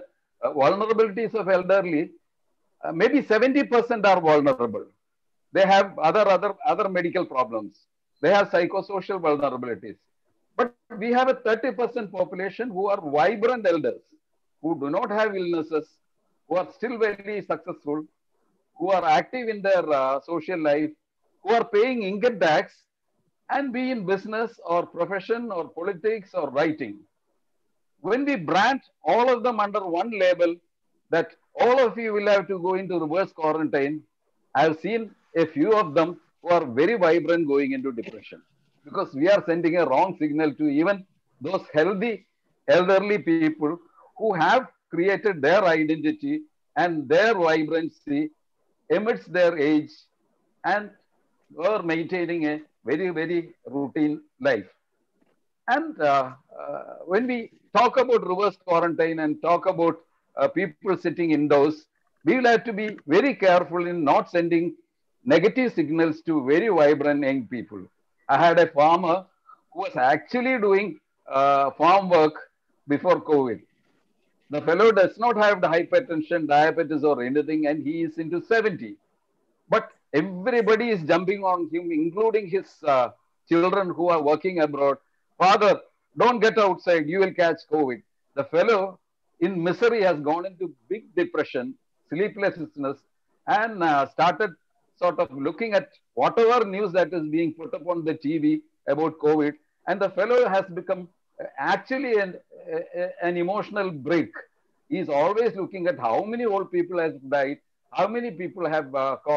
vulnerabilities of elderly, maybe 70% are vulnerable. They have other medical problems. They have psychosocial vulnerabilities. But we have a 30% population who are vibrant elders, who do not have illnesses, who are still very successful, who are active in their social life, who are paying income tax and be in business or profession or politics or writing. When we brand all of them under one label, that all of you will have to go into reverse quarantine, I have seen a few of them who are very vibrant going into depression, because we are sending a wrong signal to even those healthy elderly people who have created their identity and their vibrancy amidst their age and were maintaining a very, very routine life. And when we talk about reverse quarantine and talk about people sitting indoors, we will have to be very careful in not sending negative signals to very vibrant young people. I had a farmer who was actually doing farm work before COVID. The fellow does not have the hypertension, diabetes or anything, and he is into 70. But everybody is jumping on him, including his children who are working abroad. Father, don't get outside, you will catch COVID. The fellow in misery has gone into big depression, sleeplessness, and started sort of looking at whatever news that is being put up on the TV about COVID. And the fellow has become actually an emotional break. He's always looking at how many old people have died, how many people have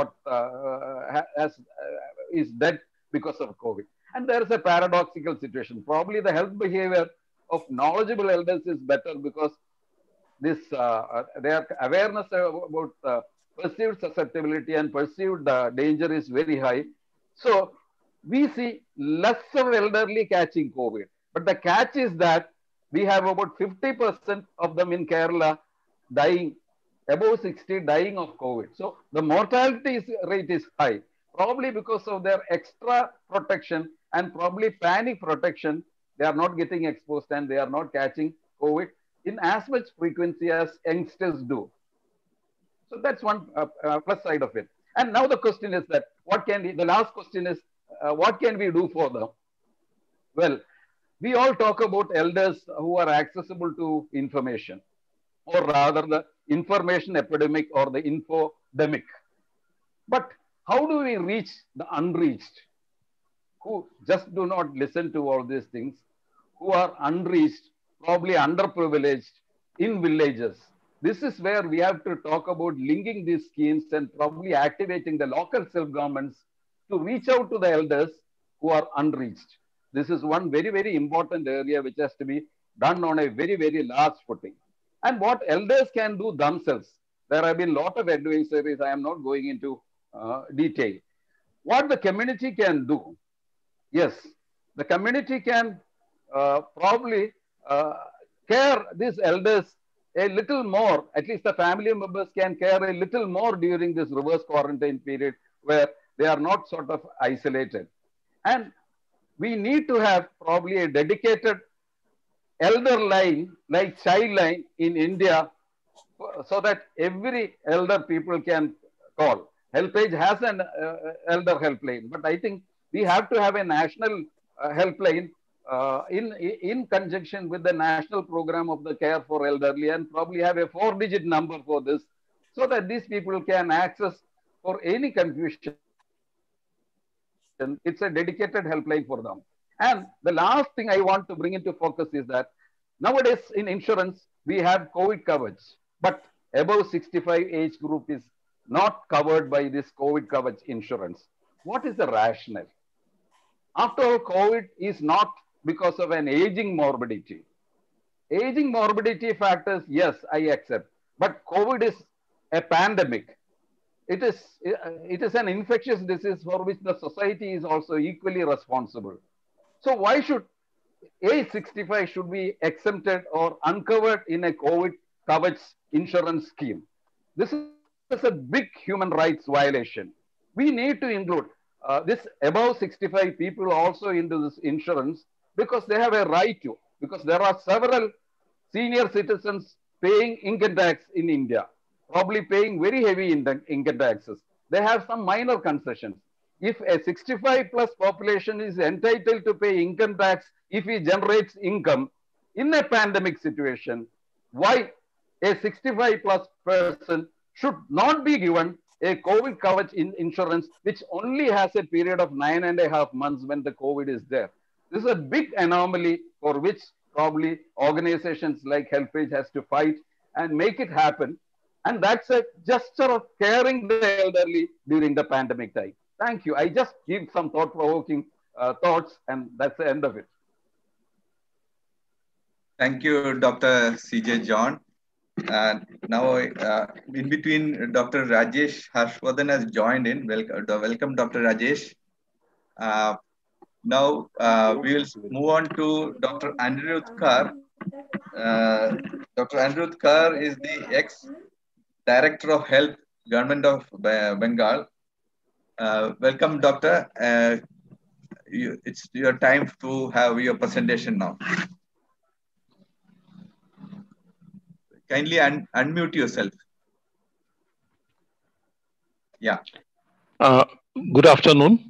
is dead because of COVID. And there is a paradoxical situation. Probably the health behavior of knowledgeable elders is better because this their awareness about perceived susceptibility and perceived danger is very high. So we see less of elderly catching COVID. But the catch is that we have about 50% of them in Kerala dying, above 60 dying of COVID. So the mortality rate is high, probably because of their extra protection and probably panic protection. They are not getting exposed and they are not catching COVID in as much frequency as youngsters do. So that's one plus side of it. And now the question is that the last question is, what can we do for them? Well, we all talk about elders who are accessible to information, or rather the information epidemic or the infodemic. But how do we reach the unreached, who just do not listen to all these things, who are unreached, probably underprivileged in villages? This is where we have to talk about linking these schemes and probably activating the local self-governments to reach out to the elders who are unreached. This is one very, very important area which has to be done on a very, very large footing. And what elders can do themselves, there have been a lot of advisories. I am not going into detail. What the community can do, yes, the community can probably care these elders a little more. At least the family members can care a little more during this reverse quarantine period where they are not sort of isolated. And we need to have probably a dedicated elder line, like child line in India, so that every elder people can call. HelpAge has an elder helpline, but I think we have to have a national helpline in conjunction with the national program of the care for elderly, and probably have a 4-digit number for this, so that these people can access for any confusion. It's a dedicated helpline for them. And the last thing I want to bring into focus is that nowadays in insurance, we have COVID coverage, but above 65 age group is not covered by this COVID coverage insurance. What is the rationale? After all, COVID is not because of an aging morbidity. Aging morbidity factors, yes, I accept, but COVID is a pandemic. It is an infectious disease for which the society is also equally responsible. So why should age 65 should be exempted or uncovered in a COVID coverage insurance scheme? This is a big human rights violation. We need to include this above 65 people also into this insurance, because they have a right to, because there are several senior citizens paying income tax in India, probably paying very heavy income taxes. They have some minor concessions. If a 65 plus population is entitled to pay income tax if he generates income in a pandemic situation, why a 65 plus person should not be given a COVID coverage insurance, which only has a period of 9.5 months when the COVID is there? This is a big anomaly for which probably organizations like HelpAge has to fight and make it happen. And that's a gesture of caring the elderly during the pandemic time. Thank you. I just give some thought-provoking thoughts, and that's the end of it. Thank you, Dr. CJ John. Now, in between, Dr. Rajesh Harshvardhan has joined in. Welcome, Dr. Rajesh. Now, we will move on to Dr. Anirudh Kar. Dr. Anirudh Kar is the ex-Director of Health, Government of Bengal. Welcome, Doctor. It's your time to have your presentation now. Kindly unmute yourself. Yeah. Good afternoon,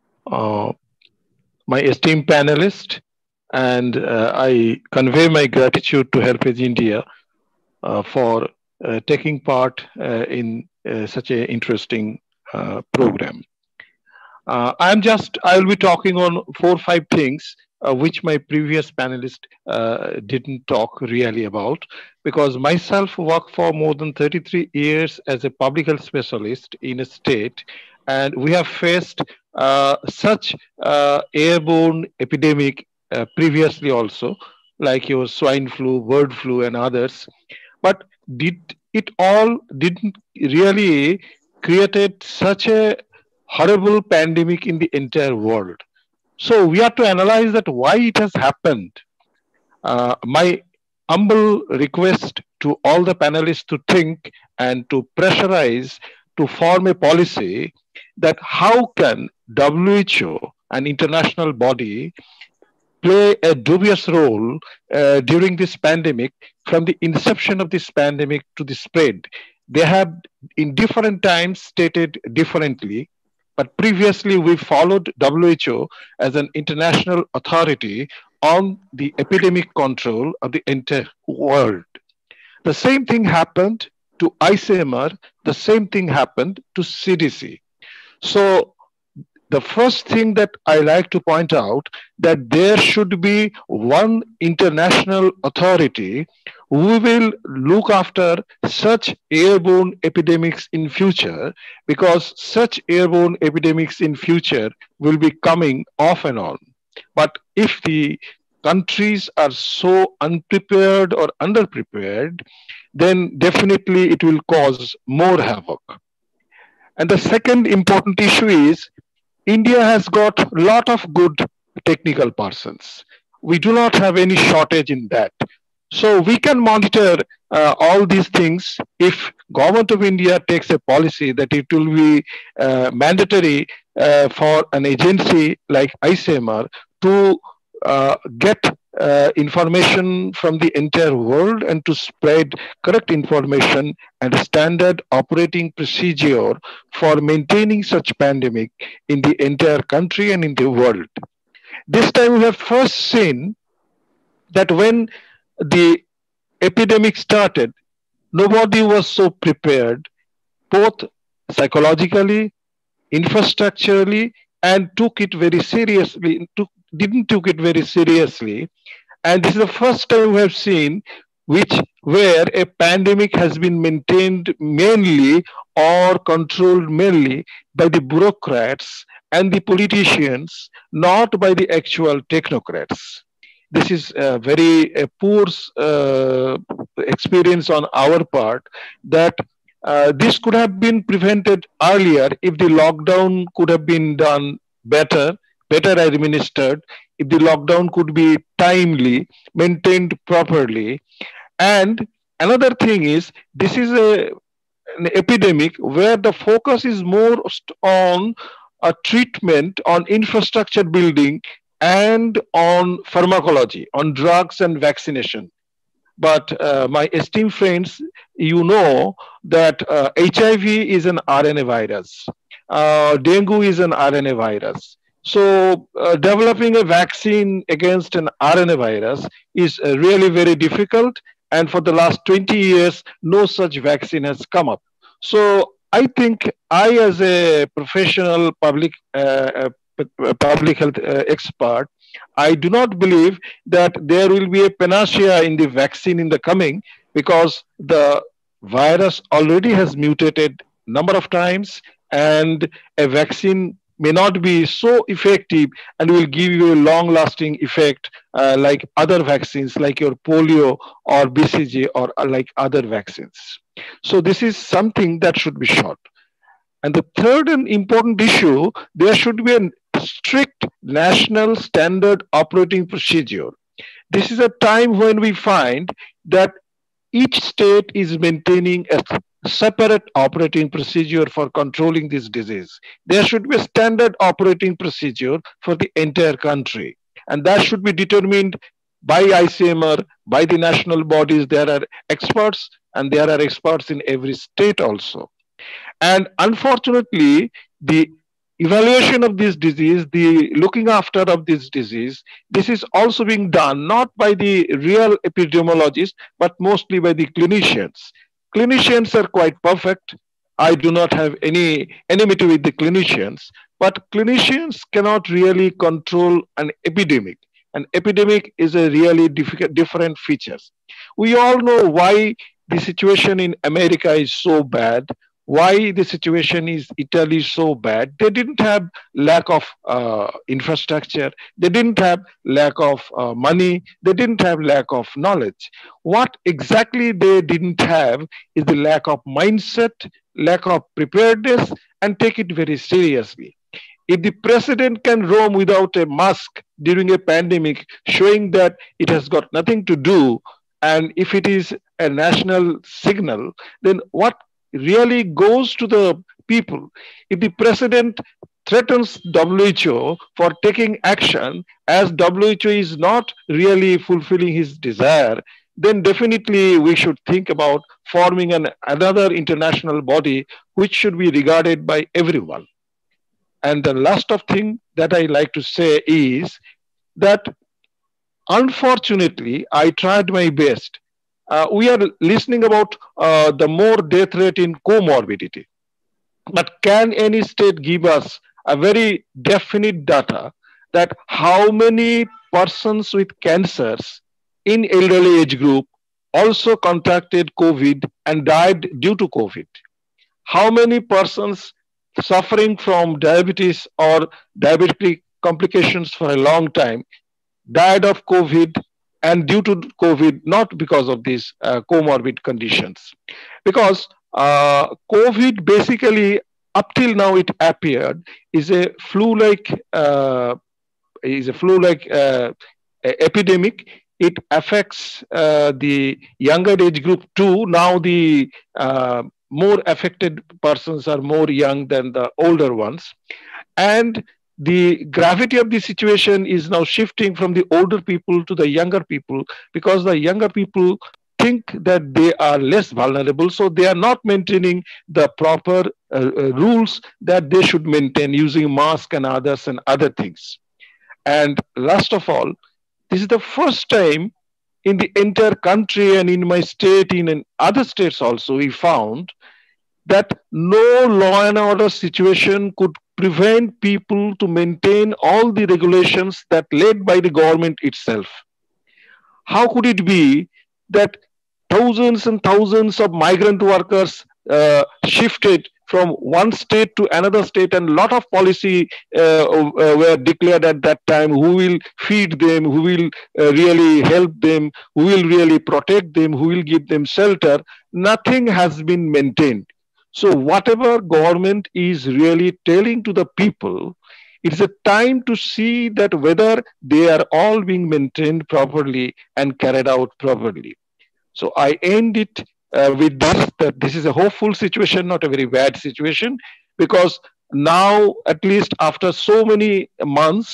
my esteemed panelists, and I convey my gratitude to HelpAge India for taking part in such an interesting program. I will be talking on 4 or 5 things which my previous panelist didn't talk really about, because myself worked for more than 33 years as a public health specialist in a state, and we have faced such airborne epidemic previously also, like your swine flu, bird flu, and others. But didn't really created such a horrible pandemic in the entire world. So we have to analyze that why it has happened. My humble request to all the panelists to think and to pressurize to form a policy that how can WHO, an international body, play a dubious role during this pandemic, from the inception of this pandemic to the spread. They have in different times stated differently, but previously we followed WHO as an international authority on the epidemic control of the entire world. The same thing happened to ICMR, the same thing happened to CDC. So the first thing that I like to point out, that there should be one international authority who will look after such airborne epidemics in future, because such airborne epidemics in future will be coming off and on. But if the countries are so unprepared or underprepared, then definitely it will cause more havoc. And the second important issue is, India has got a lot of good technical persons. We do not have any shortage in that. So we can monitor all these things if Government of India takes a policy that it will be mandatory for an agency like ICMR to get information from the entire world and to spread correct information and a standard operating procedure for maintaining such pandemic in the entire country and in the world. This time we have first seen that when the epidemic started, nobody was so prepared, both psychologically, infrastructurally, and took it very seriously, didn't took it very seriously. And this is the first time we have seen where a pandemic has been maintained mainly or controlled mainly by the bureaucrats and the politicians, not by the actual technocrats. This is a very poor experience on our part, that this could have been prevented earlier if the lockdown could have been done better administered, if the lockdown could be timely, maintained properly. And another thing is, this is an epidemic where the focus is more on a treatment, on infrastructure building, and on pharmacology, on drugs and vaccination. but my esteemed friends, you know that HIV is an RNA virus. Dengue is an RNA virus. So developing a vaccine against an RNA virus is really very difficult. And for the last 20 years, no such vaccine has come up. So I think I, as a professional public health expert, I do not believe that there will be a panacea in the vaccine in the coming, because the virus already has mutated number of times, and a vaccine may not be so effective and will give you a long lasting effect like other vaccines like your polio or BCG or like other vaccines. So this is something that should be shot. And the third and important issue, there should be a strict national standard operating procedure. This is a time when we find that each state is maintaining a separate operating procedure for controlling this disease. There should be a standard operating procedure for the entire country. And that should be determined by ICMR, by the national bodies. There are experts, and there are experts in every state also. And unfortunately, the evaluation of this disease, the looking after of this disease, this is also being done not by the real epidemiologists, but mostly by the clinicians. Clinicians are quite perfect. I do not have any enmity with the clinicians, but clinicians cannot really control an epidemic. An epidemic is a really different features. We all know why the situation in America is so bad, why the situation is Italy so bad. They didn't have lack of infrastructure, they didn't have lack of money, they didn't have lack of knowledge. What exactly they didn't have is the lack of mindset, lack of preparedness, and take it very seriously. If the president can roam without a mask during a pandemic, showing that it has got nothing to do, and if it is a national signal, then what really goes to the people? If the president threatens WHO for taking action, as WHO is not really fulfilling his desire, then definitely we should think about forming another international body which should be regarded by everyone. And the last of thing that I like to say is that unfortunately, I tried my best. We are listening about the more death rate in comorbidity. But can any state give us a very definite data that how many persons with cancers in elderly age group also contracted COVID and died due to COVID? How many persons suffering from diabetes or diabetic complications for a long time died of COVID and due to COVID, not because of these comorbid conditions? Because COVID basically, up till now it appeared, is a flu-like epidemic. It affects the younger age group too. Now the more affected persons are more young than the older ones. And the gravity of the situation is now shifting from the older people to the younger people, because the younger people think that they are less vulnerable, so they are not maintaining the proper rules that they should maintain, using mask and others and other things. And last of all, this is the first time in the entire country and in my state, in other states also, we found that no law and order situation could prevent people to maintain all the regulations that led by the government itself. How could it be that thousands and thousands of migrant workers shifted from one state to another state, and a lot of policy were declared at that time? Who will feed them? Who will really help them? Who will really protect them? Who will give them shelter? Nothing has been maintained. So whatever government is really telling to the people, it's a time to see that whether they are all being maintained properly and carried out properly. So I end it with this, that this is a hopeful situation, not a very bad situation, because now, at least after so many months,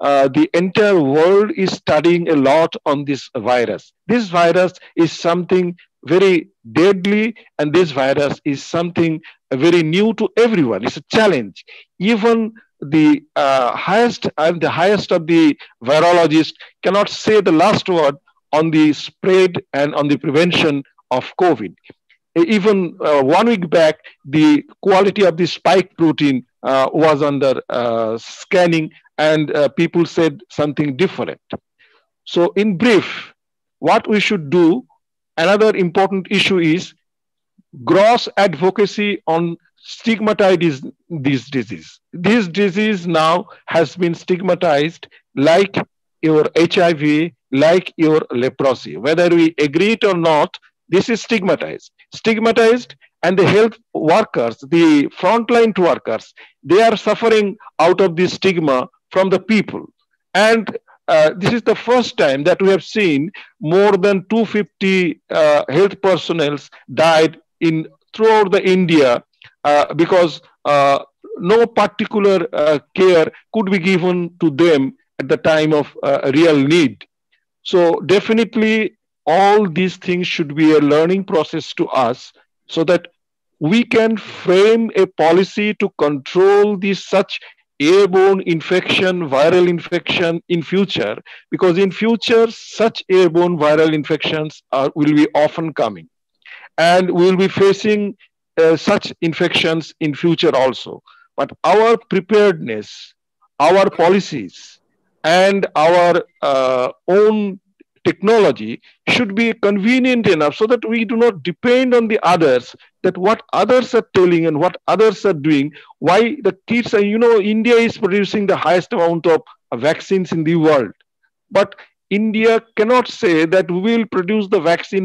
the entire world is studying a lot on this virus. This virus is something very deadly, and this virus is something very new to everyone. It's a challenge. Even the highest and the highest of the virologists cannot say the last word on the spread and on the prevention of COVID. Even 1 week back, the quality of the spike protein was under scanning, and people said something different. So, in brief, what we should do, another important issue is gross advocacy on stigmatized this disease. This disease now has been stigmatized like your HIV, like your leprosy. Whether we agree it or not, this is stigmatized. Stigmatized, and the health workers, the frontline workers, they are suffering out of this stigma from the people. And this is the first time that we have seen more than 250 health personnel died in throughout the India because no particular care could be given to them at the time of real need. So definitely all these things should be a learning process to us, so that we can frame a policy to control this such airborne infection, viral infection in future, because in future such airborne viral infections will be often coming, and we will be facing such infections in future also. But our preparedness, our policies, and our own technology should be convenient enough so that we do not depend on the others, that what others are telling and what others are doing. Why the kids are, India is producing the highest amount of vaccines in the world, but India cannot say that we will produce the vaccine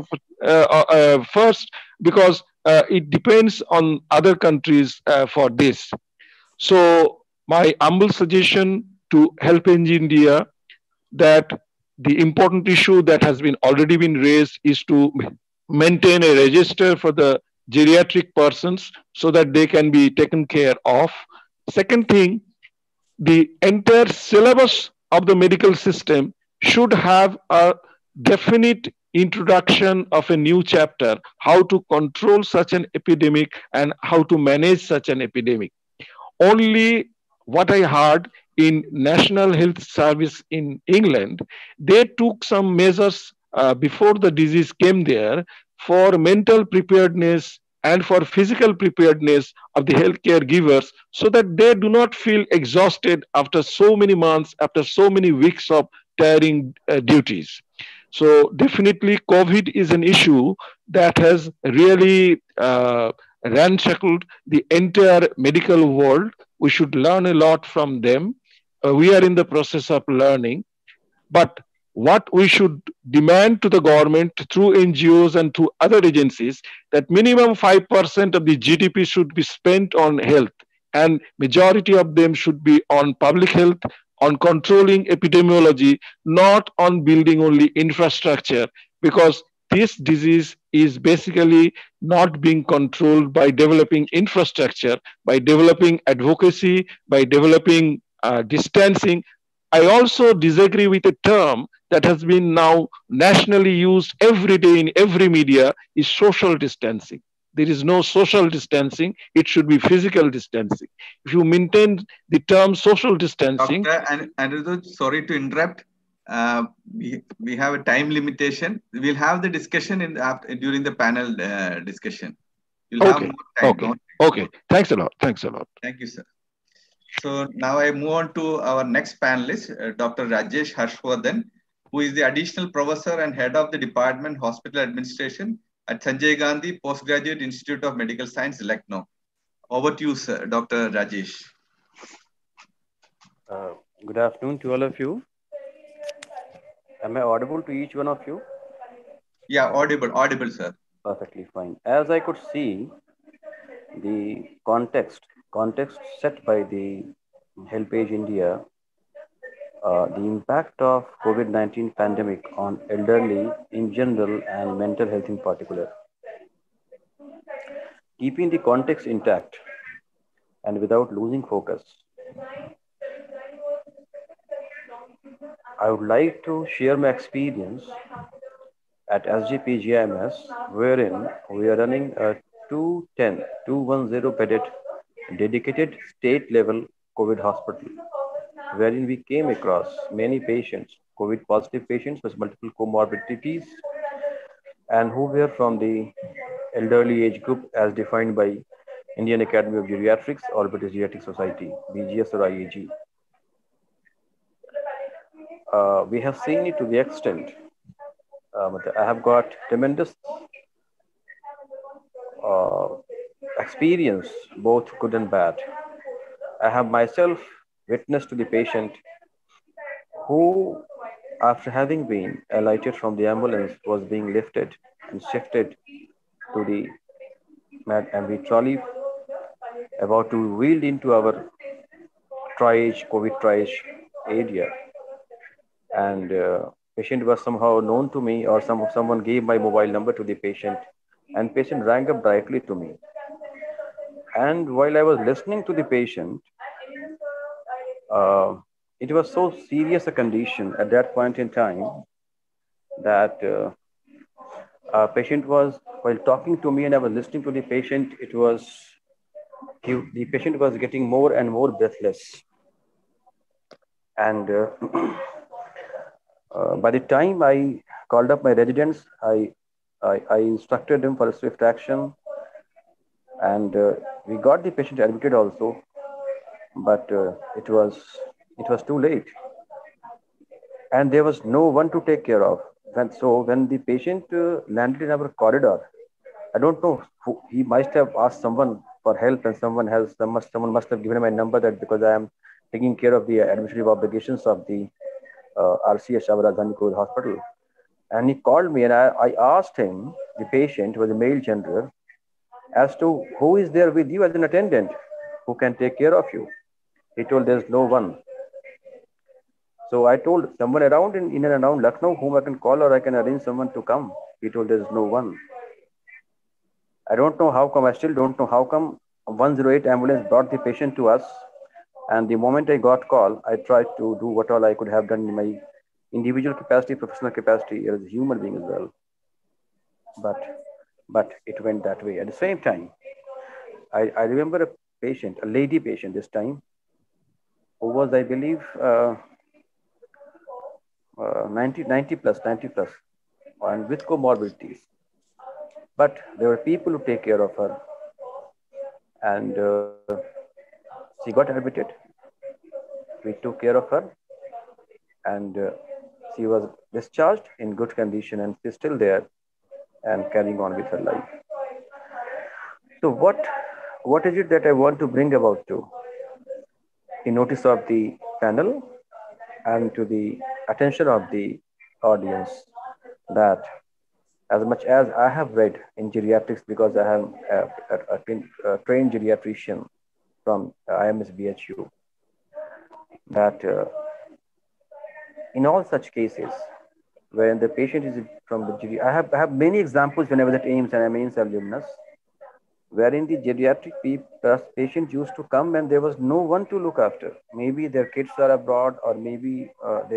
first, because it depends on other countries for this. So my humble suggestion to Help Eng India, that the important issue that has been already been raised is to maintain a register for the geriatric persons so that they can be taken care of. Second thing, the entire syllabus of the medical system should have a definite introduction of a new chapter, how to control such an epidemic and how to manage such an epidemic. Only what I heard in National Health Service in England, they took some measures before the disease came there for mental preparedness and for physical preparedness of the healthcare givers, so that they do not feel exhausted after so many months, after so many weeks of tiring duties. So definitely COVID is an issue that has really ranshackled the entire medical world. We should learn a lot from them. We are in the process of learning, but what we should demand to the government through NGOs and through other agencies, that minimum 5% of the GDP should be spent on health, and majority of them should be on public health, on controlling epidemiology, not on building only infrastructure, because this disease is basically not being controlled by developing infrastructure, by developing advocacy, by developing distancing. I also disagree with a term that has been now nationally used every day in every media, is social distancing. There is no social distancing. It should be physical distancing. If you maintain the term social distancing. Dr. Anirudh, sorry to interrupt. We have a time limitation. We'll have the discussion during the panel discussion. You'll have more time. Okay. Thanks a lot. Thanks a lot. Thank you, sir. So now I move on to our next panelist, Dr. Rajesh Harshvardhan, who is the additional professor and head of the Department Hospital Administration at Sanjay Gandhi Postgraduate Institute of Medical Science, Lucknow. Over to you, sir, Dr. Rajesh. Good afternoon to all of you. Am I audible to each one of you? Yeah, audible, sir. Perfectly fine. As I could see, the context set by the Help Eng India, the impact of COVID-19 pandemic on elderly in general and mental health in particular. Keeping the context intact and without losing focus, I would like to share my experience at SGPGIMS, wherein we are running a 210 bedded dedicated state level COVID hospital, wherein we came across many patients, COVID positive patients with multiple comorbidities, and who were from the elderly age group as defined by Indian Academy of Geriatrics or British Geriatric Society, BGS or IAG. We have seen it to the extent, I have got tremendous uh, experience, both good and bad. I have myself witnessed to the patient who, after having been alighted from the ambulance, was being lifted and shifted to the MV trolley, about to wheeled into our triage, COVID triage area. And patient was somehow known to me, or someone gave my mobile number to the patient, and patient rang up directly to me. And while I was listening to the patient, it was so serious a condition at that point in time that patient was, while talking to me and I was listening to the patient, the patient was getting more and more breathless. And by the time I called up my residents, I instructed them for a swift action, and we got the patient admitted also, but it was too late, and there was no one to take care of. When the patient landed in our corridor, I don't know who, he must have asked someone for help, and someone must have given him my number, that because I am taking care of the administrative obligations of the RCH, our Rajdhani COVID hospital. And he called me, and I asked him, the patient was a male gender, as to who is there with you as an attendant who can take care of you. He told there's no one. So I told someone around in and around Lucknow whom I can call, or I can arrange someone to come. He told there's no one. I don't know how come, I still don't know how come 108 ambulance brought the patient to us. And the moment I got call, I tried to do what all I could have done in my individual capacity, professional capacity, as a human being as well. But it went that way. At the same time, I remember a patient, a lady patient this time, who was, I believe, 90 plus, and with comorbidities. But there were people who take care of her, and she got admitted. We took care of her, and she was discharged in good condition, and she's still there and carrying on with her life. So what is it that I want to bring about to in notice of the panel and to the attention of the audience, that as much as I have read in geriatrics, because I am a trained geriatrician from IMS BHU, that in all such cases, when the patient is from the I have many examples when I was at AIMS and I'm AIMS alumnus, wherein the geriatric patients used to come and there was no one to look after. Maybe their kids are abroad, or maybe they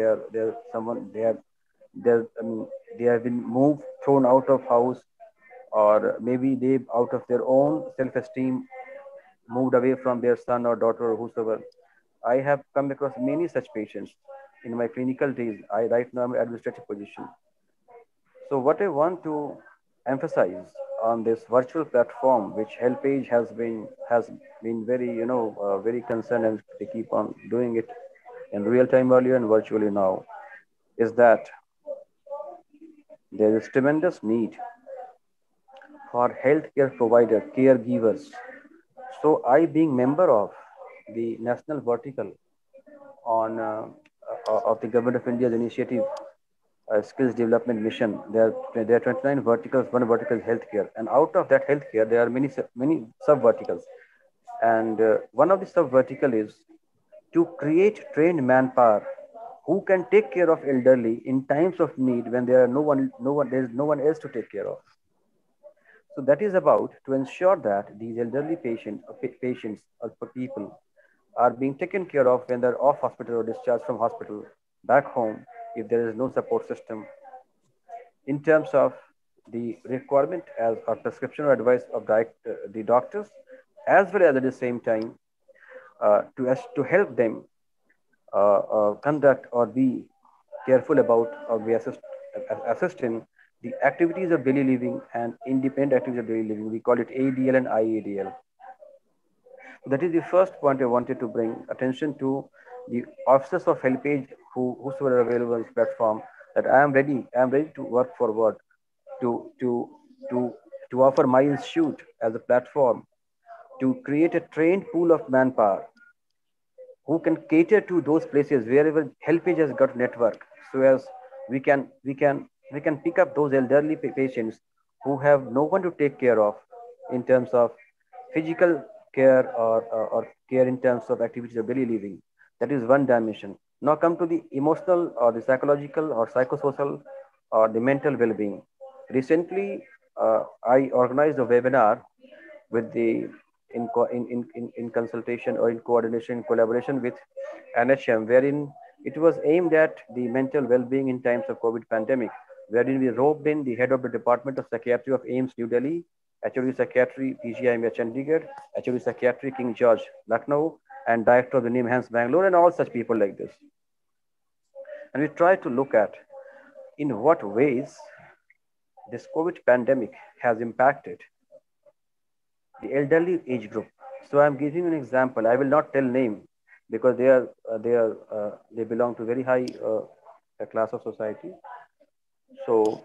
have been moved, thrown out of house, or maybe they, out of their own self-esteem, moved away from their son or daughter or whosoever. I have come across many such patients in my clinical days. Right now I'm in administrative position. So what I want to emphasize on this virtual platform, which HelpAge has been very very concerned, and they keep on doing it in real time earlier and virtually now, is that there is tremendous need for healthcare provider, caregivers. So I, being member of the national vertical on of the Government of India's initiative, skills development mission, there are 29 verticals. One vertical is healthcare, and out of that healthcare, there are many sub verticals. And one of the sub vertical is to create trained manpower who can take care of elderly in times of need, when there is no one else to take care of. So that is about to ensure that these elderly patients or people are being taken care of when they're off hospital or discharged from hospital, back home if there is no support system in terms of the requirement as or prescription or advice of the doctors, as well as at the same time to help them conduct or be careful about or be assist in the activities of daily living and independent activities of daily living. We call it ADL and IADL. That is the first point I wanted to bring attention to the officers of helpage whosoever are available on this platform, that I am ready to work forward to to to to offer my institute as a platform to create a trained pool of manpower who can cater to those places wherever helpage has got network, so as we can pick up those elderly patients who have no one to take care of in terms of physical care or care in terms of activities of daily living. That is one dimension. Now come to the emotional or the psychological or psychosocial or the mental well-being. Recently, I organized a webinar with the in consultation or in coordination, in collaboration with NHM, wherein it was aimed at the mental well-being in times of COVID pandemic, wherein we roped in the head of the Department of Psychiatry of AIIMS New Delhi, HOD Psychiatry PGIMER Chandigarh, HOD Psychiatry King George Lucknow, and Director of the NIMHANS Bangalore, and all such people like this. And we try to look at in what ways this COVID pandemic has impacted the elderly age group. So I'm giving an example. I will not tell name because they belong to very high class of society. So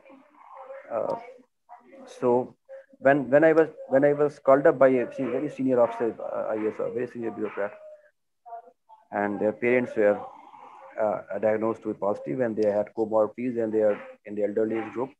so when I was called up by a very senior officer, IAS, a very senior bureaucrat, and their parents were diagnosed with positive, and they had comorbidities, and they are in the elderly age group,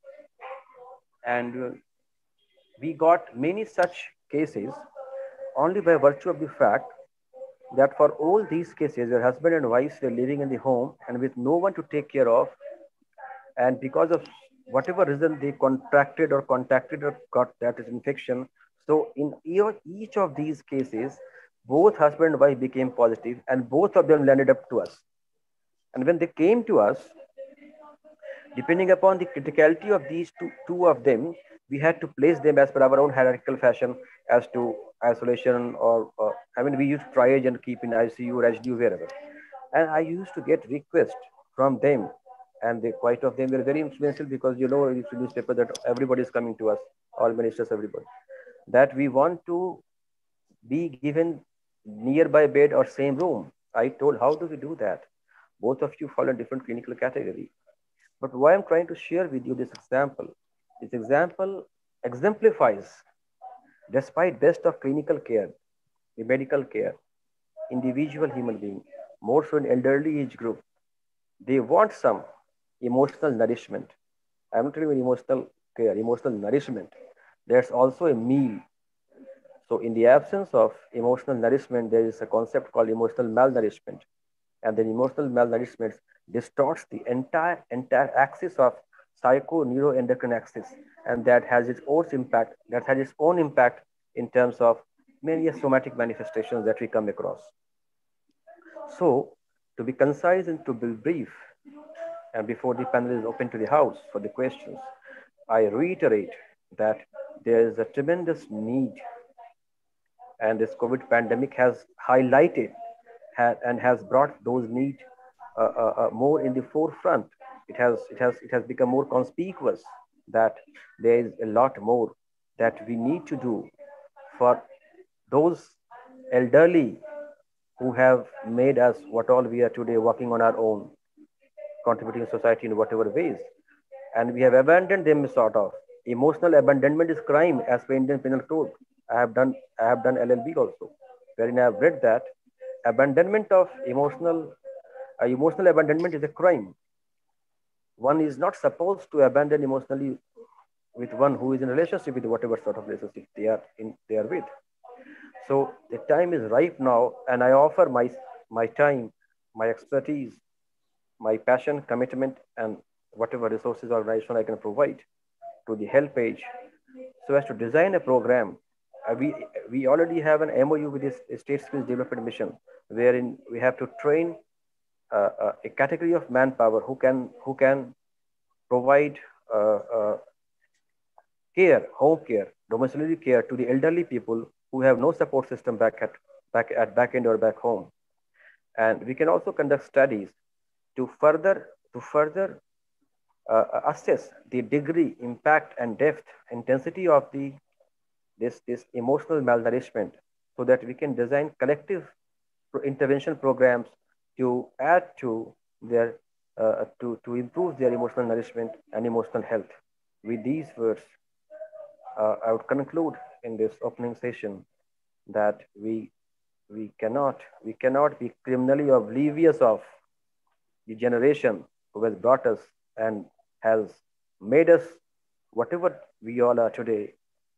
and we got many such cases only by virtue of the fact that for all these cases, your husband and wife were living in the home and with no one to take care of, and because of whatever reason they contracted or contacted or got that infection. So in each of these cases, both husband and wife became positive, and both of them landed up to us. And when they came to us, depending upon the criticality of these two of them, we had to place them as per our own hierarchical fashion as to isolation or I mean, we used triage and keep in ICU or HDU wherever. And I used to get requests from them, and quite of them were very influential because you know it's a newspaper that everybody is coming to us, all ministers, everybody, that we want to be given nearby bed or same room. I told, how do we do that? Both of you fall in different clinical category. But why I'm trying to share with you this example exemplifies, despite best of clinical care, the medical care, individual human being, more so in elderly age group, they want some emotional nourishment. I'm not telling you emotional care, emotional nourishment. There's also a meal. So in the absence of emotional nourishment, there is a concept called emotional malnourishment. And then emotional malnourishment distorts the entire axis of psycho-neuroendocrine axis, and that has its own impact in terms of many somatic manifestations that we come across. So to be concise and to be brief, and before the panel is open to the house for the questions, I reiterate that there is a tremendous need, and this COVID pandemic has highlighted and has brought those needs more in the forefront. It has become more conspicuous that there is a lot more that we need to do for those elderly who have made us what all we are today, working on our own, contributing to society in whatever ways. And we have abandoned them sort of. Emotional abandonment is crime as per Indian Penal Code. I have done LLB also, wherein I have read that abandonment of emotional abandonment is a crime. One is not supposed to abandon emotionally with one who is in a relationship with whatever sort of relationship they are with. So the time is ripe now, and I offer my time, my expertise, my passion, commitment, and whatever resources or organization I can provide to the help page, so as to design a program. We already have an MOU with this State Skills Development Mission, wherein we have to train a category of manpower who can provide care, home care, domiciliary care to the elderly people who have no support system back end or back home. And we can also conduct studies to further assess the degree, impact, and depth, intensity of this emotional malnourishment, so that we can design collective intervention programs to add to their to improve their emotional nourishment and emotional health. With these words, I would conclude in this opening session that we cannot be criminally oblivious of the generation who has brought us and has made us whatever we all are today.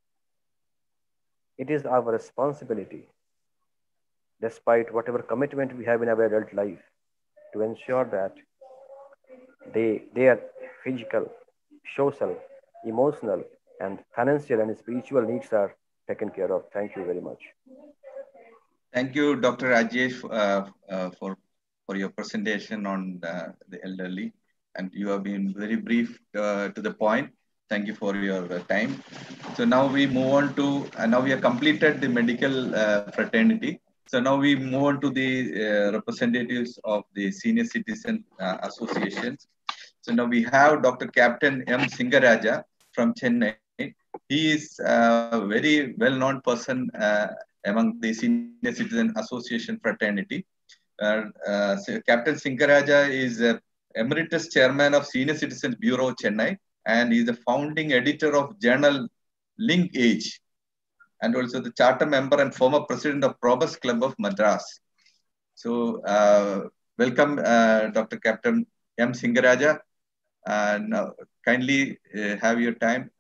It is our responsibility, despite whatever commitment we have in our adult life, to ensure that their physical, social, emotional, and financial and spiritual needs are taken care of. Thank you very much. Thank you, Dr. Rajesh, for your presentation on the elderly. And you have been very brief to the point. Thank you for your time. So now we move on to, now we have completed the medical fraternity. So now we move on to the representatives of the Senior Citizen Associations. So now we have Dr. Captain M. Singaraja from Chennai. He is a very well-known person among the Senior Citizen Association fraternity. So Captain Singaraja is Emeritus Chairman of Senior Citizens Bureau, Chennai, and is the founding editor of journal Link Age, and also the charter member and former president of Probus Club of Madras. So welcome, Dr. Captain M. Singaraja. Now kindly have your time.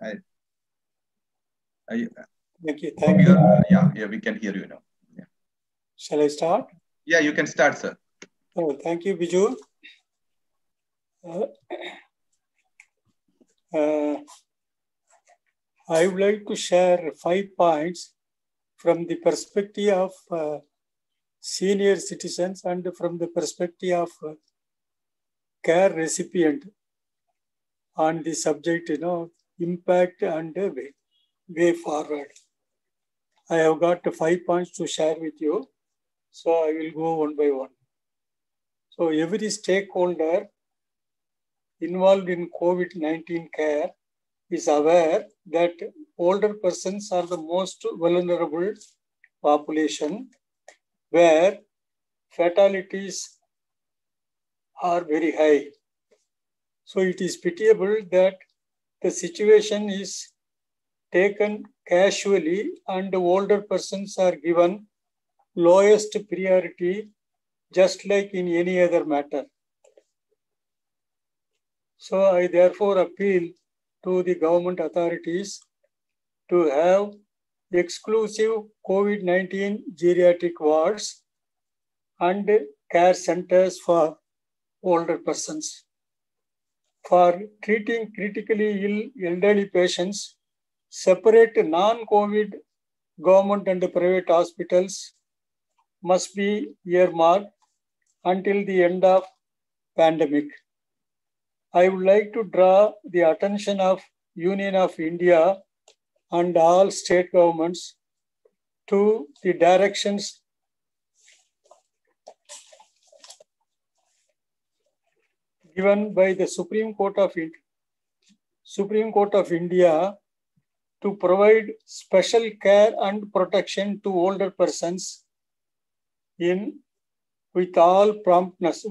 Thank you. Thank you. Yeah, we can hear you now. Yeah. Shall I start? Yeah, you can start, sir. Oh, thank you, Biju. I would like to share 5 points from the perspective of senior citizens and from the perspective of care recipient on the subject, impact and way forward. I have got 5 points to share with you, so I will go one by one. So every stakeholder involved in COVID-19 care is aware that older persons are the most vulnerable population, where fatalities are very high. So it is pitiable that the situation is taken casually and older persons are given lowest priority, just like in any other matter. So I therefore appeal to the government authorities to have exclusive COVID-19 geriatric wards and care centers for older persons. For treating critically ill elderly patients, separate non-COVID government and private hospitals must be earmarked until the end of pandemic. I would like to draw the attention of Union of India and all state governments to the directions given by the Supreme Court of India to provide special care and protection to older persons with all promptness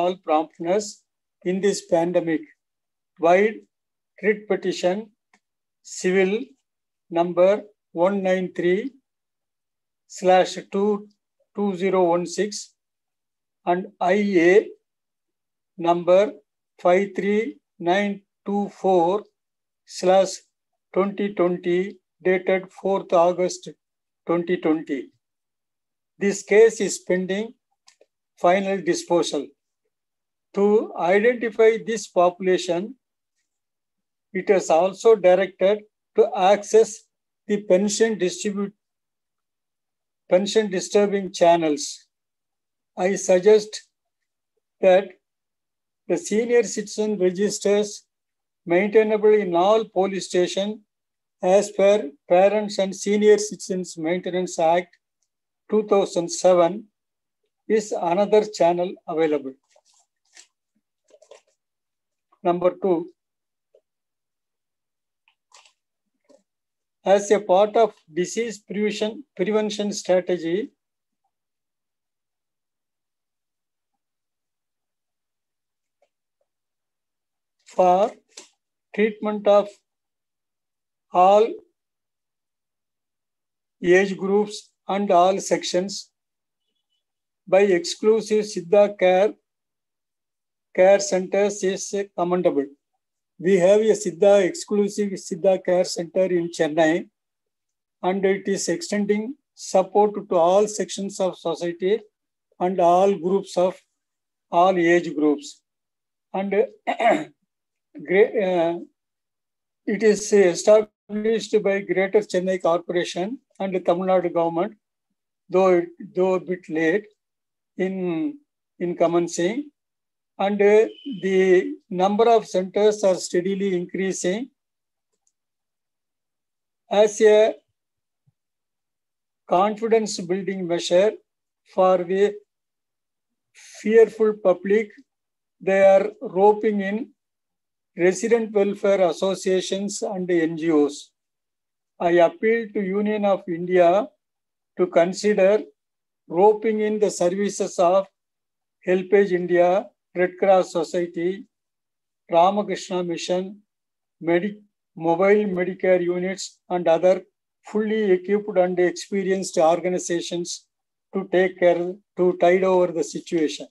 in this pandemic. Wide writ petition civil number 193/2016 and IA number 53924/2020 dated 4th August 2020. This case is pending final disposal. To identify this population, it is also directed to access the pension disturbing channels. I suggest that the senior citizen registers maintainable in all police stations as per Parents and Senior Citizens Maintenance Act 2007 is another channel available. Number 2, as a part of disease prevention strategy, for treatment of all age groups and all sections by exclusive Siddha care centers is commendable. We have a exclusive Siddha Care Center in Chennai, and it is extending support to all sections of society and all groups of all age groups. And it is established by Greater Chennai Corporation and the Tamil Nadu government, though a bit late in commencing. And the number of centers are steadily increasing. As a confidence building measure for the fearful public, they are roping in resident welfare associations and NGOs. I appeal to Union of India to consider roping in the services of Helpage India, Red Cross Society, Ramakrishna Mission, mobile Medicare units, and other fully equipped and experienced organizations to tide over the situation.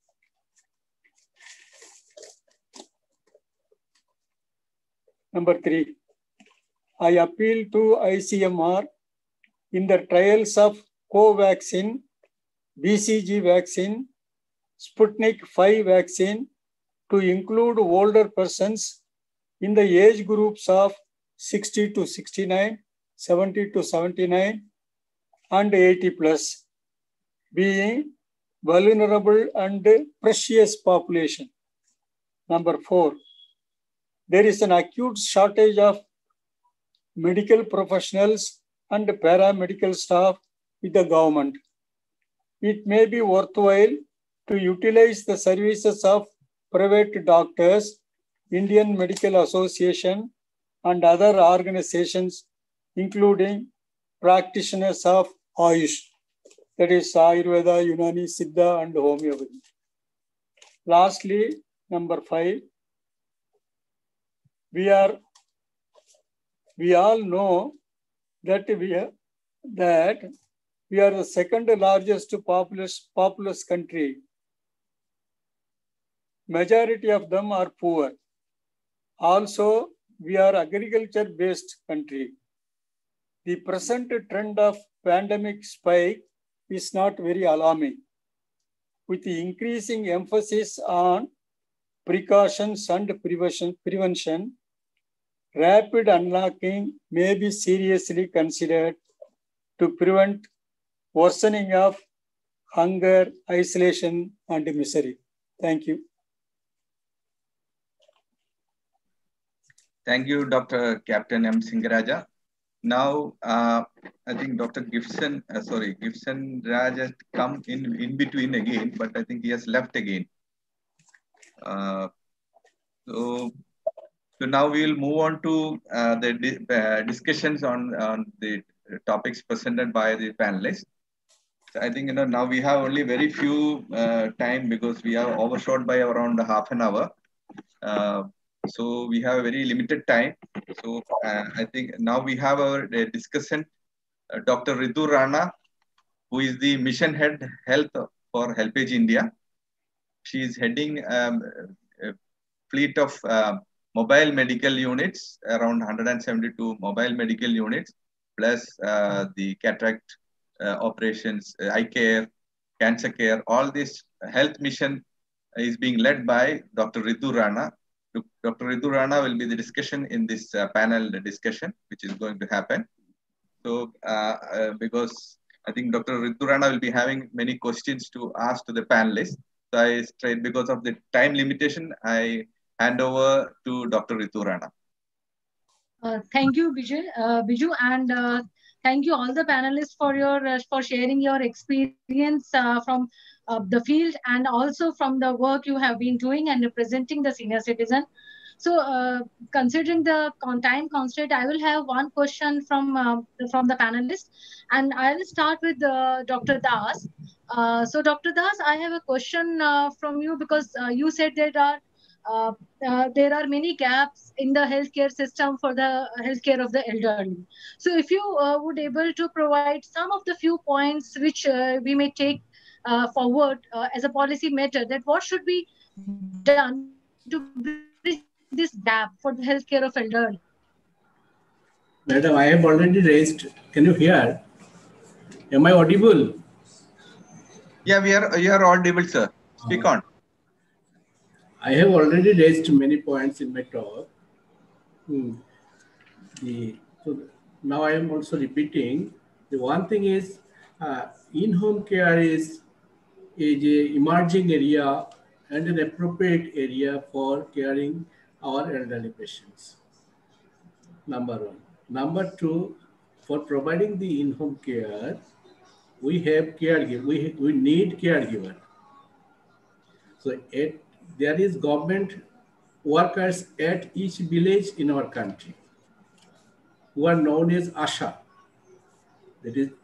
Number 3, I appeal to ICMR in the trials of Covaxin, BCG vaccine, Sputnik 5 vaccine to include older persons in the age groups of 60 to 69, 70 to 79, and 80 plus, being vulnerable and precious population. Number 4, there is an acute shortage of medical professionals and paramedical staff with the government. It may be worthwhile to utilize the services of private doctors, Indian Medical Association, and other organizations, including practitioners of Ayush, that is Ayurveda, Unani, Siddha, and Homeopathy. Lastly, number 5, we all know that we are the second largest populous country. Majority of them are poor. Also, we are agriculture-based country. The present trend of pandemic spike is not very alarming. With the increasing emphasis on precautions and prevention, rapid unlocking may be seriously considered to prevent worsening of hunger, isolation, and misery. Thank you. Thank you, Dr. Captain M. Singaraja. Now, I think Dr. Gibson Raj has come in between again, but I think he has left again. So now we will move on to the discussions on the topics presented by the panelists. So I think now we have only very few time because we are overshot by around half an hour. So we have a very limited time. So I think now we have our discussant, Dr. Ritu Rana, who is the Mission Head Health for Helpage India. She is heading a fleet of mobile medical units, around 172 mobile medical units, plus the cataract operations, eye care, cancer care. All this health mission is being led by Dr. Ritu Rana. Dr. Ritu Rana will be the discussion in this panel discussion, which is going to happen. So, because I think Dr. Ritu Rana will be having many questions to ask to the panelists. So I straight, because of the time limitation, I hand over to Dr. Ritu Rana. Thank you, Biju, and thank you all the panelists for your for sharing your experience from the field and also from the work you have been doing and representing the senior citizen. So, considering the time constraint, I will have one question from the panelists, and I will start with Dr. Das. So, Dr. Das, I have a question from you because you said uh, there are many gaps in the healthcare system for the healthcare of the elderly. So, if you would able to provide some of the few points which we may take forward as a policy matter, that what should be done to bridge this gap for the healthcare of elderly? Madam, I have already raised. Can you hear? Am I audible? Yeah, you are audible, sir. Speak on. I have already raised many points in my talk. So now I am also repeating. The one thing is in-home care is a emerging area and an appropriate area for caring our elderly patients. Number one. Number two, for providing the in-home care, we have caregiver. We need caregiver. So there is government workers at each village in our country who are known as ASHA. That is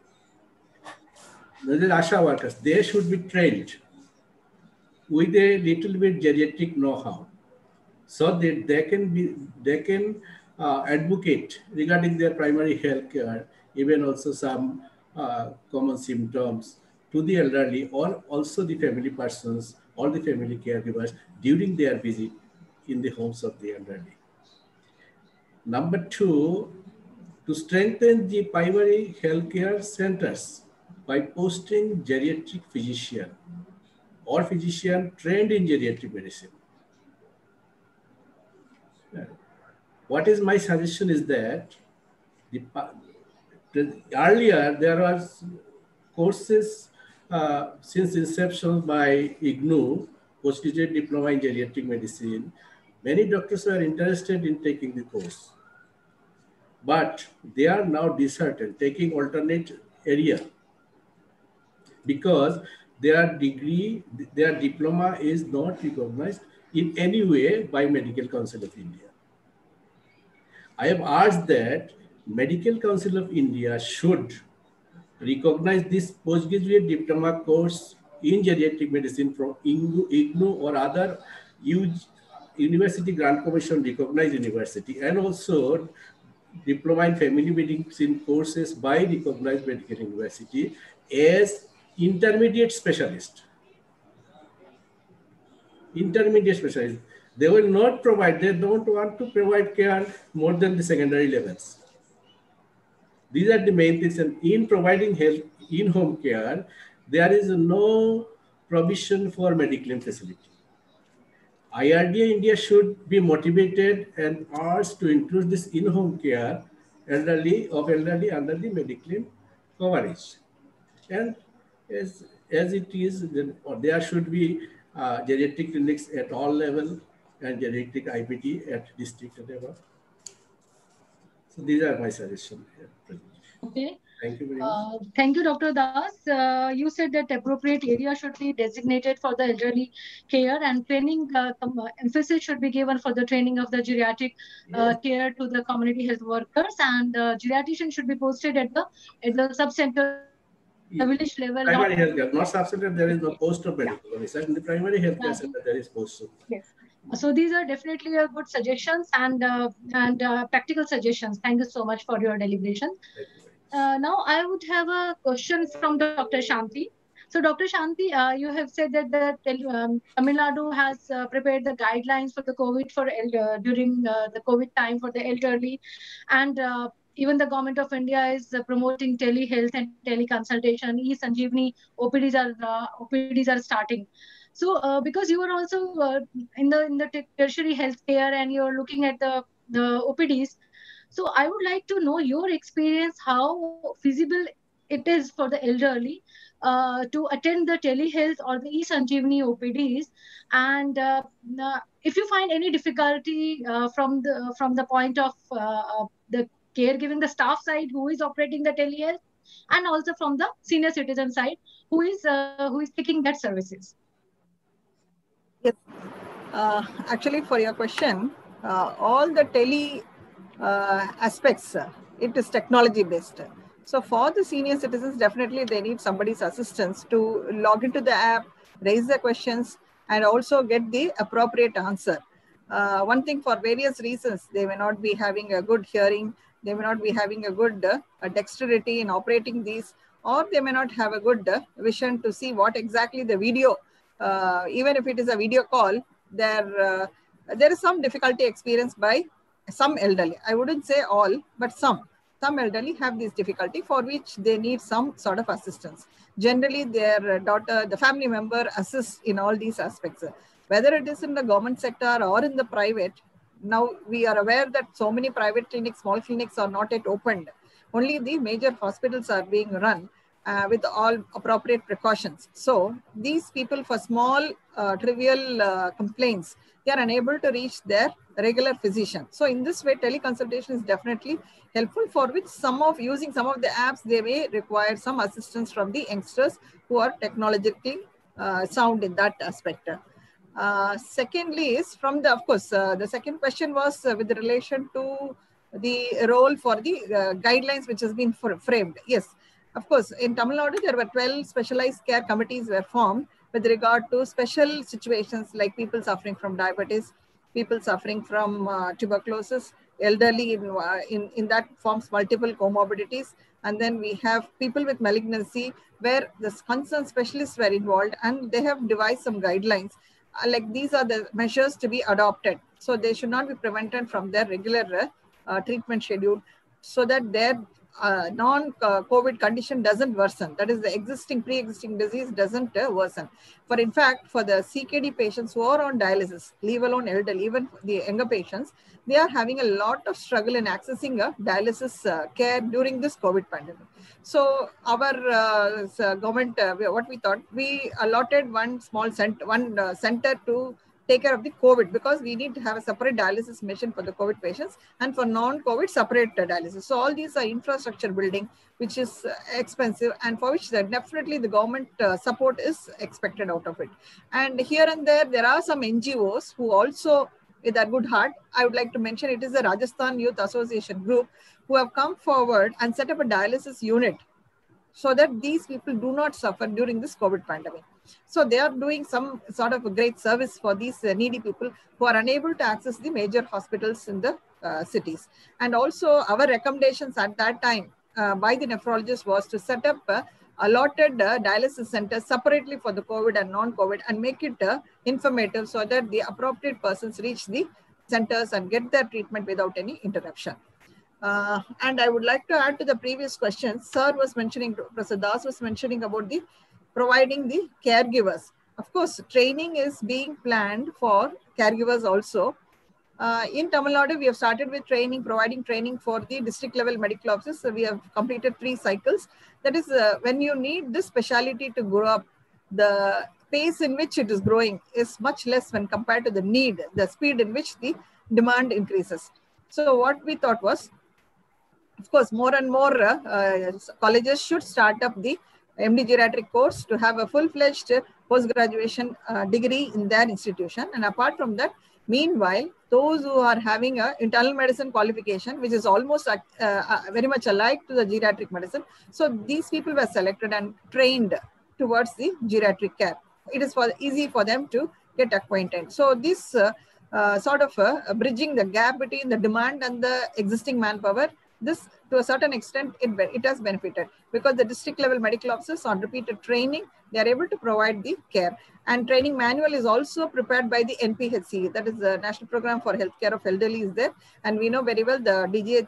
ASHA workers. They should be trained with a little bit geriatric know-how, so that they can advocate regarding their primary health care, even also some common symptoms to the elderly or also the family persons or the family caregivers during their visit in the homes of the elderly. Number two, to strengthen the primary healthcare centers by posting geriatric physician or physician trained in geriatric medicine. What is my suggestion is that earlier there was courses since inception by IGNOU, postgraduate diploma in geriatric medicine. Many doctors were interested in taking the course, but they are now disheartened, taking alternate area because their degree, their diploma is not recognized in any way by Medical Council of India. I have asked that Medical Council of India should recognize this postgraduate diploma course in geriatric medicine from IGNOU or other university grant commission recognized university, and also diploma in family medicine courses by recognized medical university as intermediate specialist. Intermediate specialist. They will not provide, they don't want to provide care more than the secondary levels. These are the main things. And in providing health in-home care, there is no provision for medical facility. IRDA India should be motivated and asked to include this in-home care elderly under the medical coverage. And as it is, there should be geriatric clinics at all levels and geriatric IPT at district level. So these are my suggestions. Okay. Thank you very much. Thank you, Dr. Das. You said that appropriate area should be designated for the elderly care, and training emphasis should be given for the training of the geriatric care to the community health workers, and geriatrician should be posted at the sub-center village level. Primary health care, not sub-center. There is no post of medical officer. In the primary health care center, there is post. Yes. So these are definitely good suggestions and practical suggestions. Thank you so much for your deliberation. Now I would have a question from Dr. Shanti. So Dr. Shanti, you have said that Tamil Nadu has prepared the guidelines for the COVID during the COVID time for the elderly, and even the government of India is promoting telehealth and teleconsultation. E-Sanjeevani OPDs are starting. So because you are also in the tertiary healthcare and you're looking at the OPDs, so I would like to know your experience, how feasible it is for the elderly to attend the telehealth or the e-Sanjeevani OPDs. And if you find any difficulty from the point of the caregiving, the staff side who is operating the telehealth, and also from the senior citizen side who is taking that services. Yes. Actually, for your question, all the tele aspects, it is technology based. So for the senior citizens, definitely they need somebody's assistance to log into the app, raise the questions, and also get the appropriate answer. One thing, for various reasons, they may not be having a good hearing, they may not be having a good dexterity in operating these, or they may not have a good vision to see what exactly the video, even if it is a video call, there is some difficulty experienced by some elderly. I wouldn't say all, but some elderly have this difficulty for which they need some sort of assistance. Generally, their daughter, the family member assists in all these aspects. Whether it is in the government sector or in the private, now we are aware that so many private clinics, small clinics are not yet opened. Only the major hospitals are being run with all appropriate precautions. So these people, for small trivial complaints, they are unable to reach their regular physician. So in this way, teleconsultation is definitely helpful, for which using some of the apps, they may require some assistance from the youngsters who are technologically sound in that aspect. Secondly is from the, of course, the second question was with relation to the role for the guidelines which has been framed. Yes, of course, in Tamil Nadu, there were 12 specialized care committees were formed with regard to special situations like people suffering from diabetes, people suffering from tuberculosis, elderly in that forms multiple comorbidities. And then we have people with malignancy where the concerned specialists were involved, and they have devised some guidelines. Like these are the measures to be adopted. So they should not be prevented from their regular treatment schedule, so that their non-COVID condition doesn't worsen. That is, the pre-existing disease doesn't worsen. In fact, for the CKD patients who are on dialysis, leave alone elderly, even the younger patients, they are having a lot of struggle in accessing dialysis care during this COVID pandemic. So our government, what we thought, we allotted one small center to take care of the COVID, because we need to have a separate dialysis machine for the COVID patients, and for non-COVID separate dialysis. So all these are infrastructure building, which is expensive, and for which definitely the government support is expected out of it. And here and there are some NGOs who also, with a good heart, I would like to mention, it is the Rajasthan Youth Association group who have come forward and set up a dialysis unit so that these people do not suffer during this COVID pandemic. So they are doing some sort of a great service for these needy people who are unable to access the major hospitals in the cities. And also our recommendations at that time by the nephrologist was to set up allotted dialysis centers separately for the COVID and non-COVID, and make it informative so that the appropriate persons reach the centers and get their treatment without any interruption. And I would like to add to the previous question. Sir was mentioning, Professor Das was mentioning about the providing the caregivers. Of course, training is being planned for caregivers also. In Tamil Nadu, we have started with providing training for the district level medical officers. So we have completed 3 cycles. That is, when you need this specialty to grow up, the pace in which it is growing is much less when compared to the need, the speed in which the demand increases. So what we thought was, of course, more and more colleges should start up the MD geriatric course to have a full-fledged post-graduation degree in their institution. And apart from that, meanwhile, those who are having an internal medicine qualification, which is almost very much alike to the geriatric medicine, so these people were selected and trained towards the geriatric care. It is easy for them to get acquainted. So this sort of bridging the gap between the demand and the existing manpower, this to a certain extent, it has benefited, because the district level medical officers on repeated training, they are able to provide the care. And training manual is also prepared by the NPHC, that is the National Program for Healthcare of Elderly is there. And we know very well the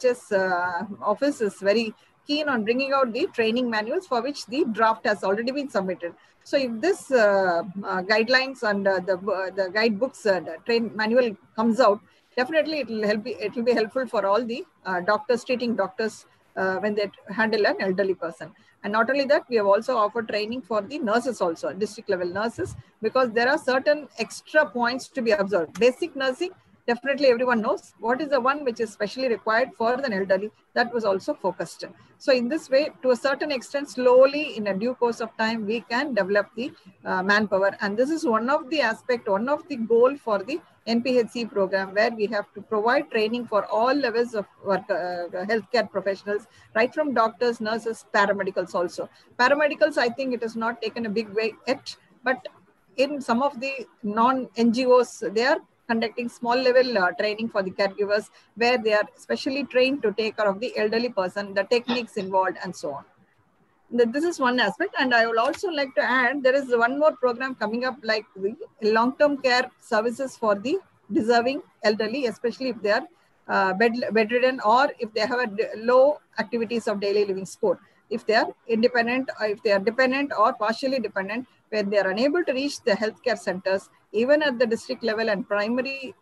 DGHS office is very keen on bringing out the training manuals, for which the draft has already been submitted. So if this guidelines and the guidebooks, the train manual comes out, definitely it will be helpful for all the doctors, treating doctors, when they handle an elderly person. And not only that, we have also offered training for the nurses also, district level nurses, because there are certain extra points to be observed. Basic nursing, definitely everyone knows. What is the one which is specially required for the elderly? That was also focused. So in this way, to a certain extent, slowly in a due course of time, we can develop the manpower. And this is one of the aspect, one of the goal for the NPHC program, where we have to provide training for all levels of work, healthcare professionals, right from doctors, nurses, paramedicals also. Paramedicals, I think it has not taken a big way yet, but in some of the non-NGOs, they are conducting small level training for the caregivers, where they are specially trained to take care of the elderly person, the techniques involved, and so on. This is one aspect. And I would also like to add, there is one more program coming up, like the long-term care services for the deserving elderly, especially if they are bedridden, or if they have a low activities of daily living score. If they are independent, or if they are dependent or partially dependent, where they are unable to reach the healthcare centers, even at the district level and primary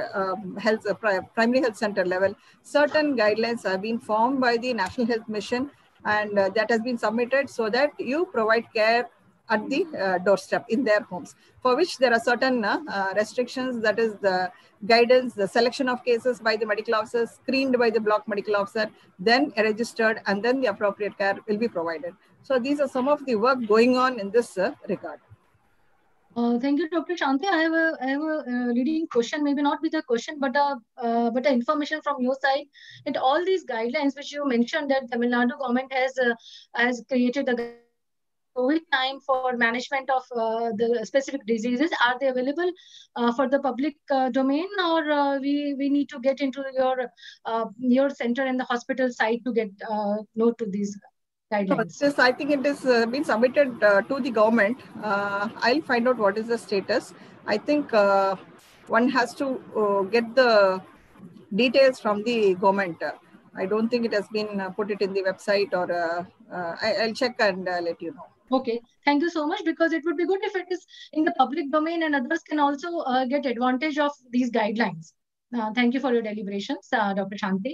health center level, certain guidelines have been formed by the National Health Mission, and that has been submitted, so that you provide care at the doorstep in their homes, for which there are certain restrictions. That is the guidance, the selection of cases by the medical officer, screened by the block medical officer, then registered, and then the appropriate care will be provided. So these are some of the work going on in this regard. Thank you, Dr. Shanti. I have a leading question, maybe not with a question, but a information from your side. That all these guidelines which you mentioned, that Tamil Nadu government has created a COVID time for management of the specific diseases, are they available for the public domain, or we need to get into your center and the hospital site to get note to these guidelines? This, I think it has been submitted to the government. I'll find out what is the status. I think one has to get the details from the government. I don't think it has been put it in the website, or I'll check and let you know. Okay, thank you so much, because it would be good if it is in the public domain and others can also get advantage of these guidelines. Thank you for your deliberations, Dr. Shanti.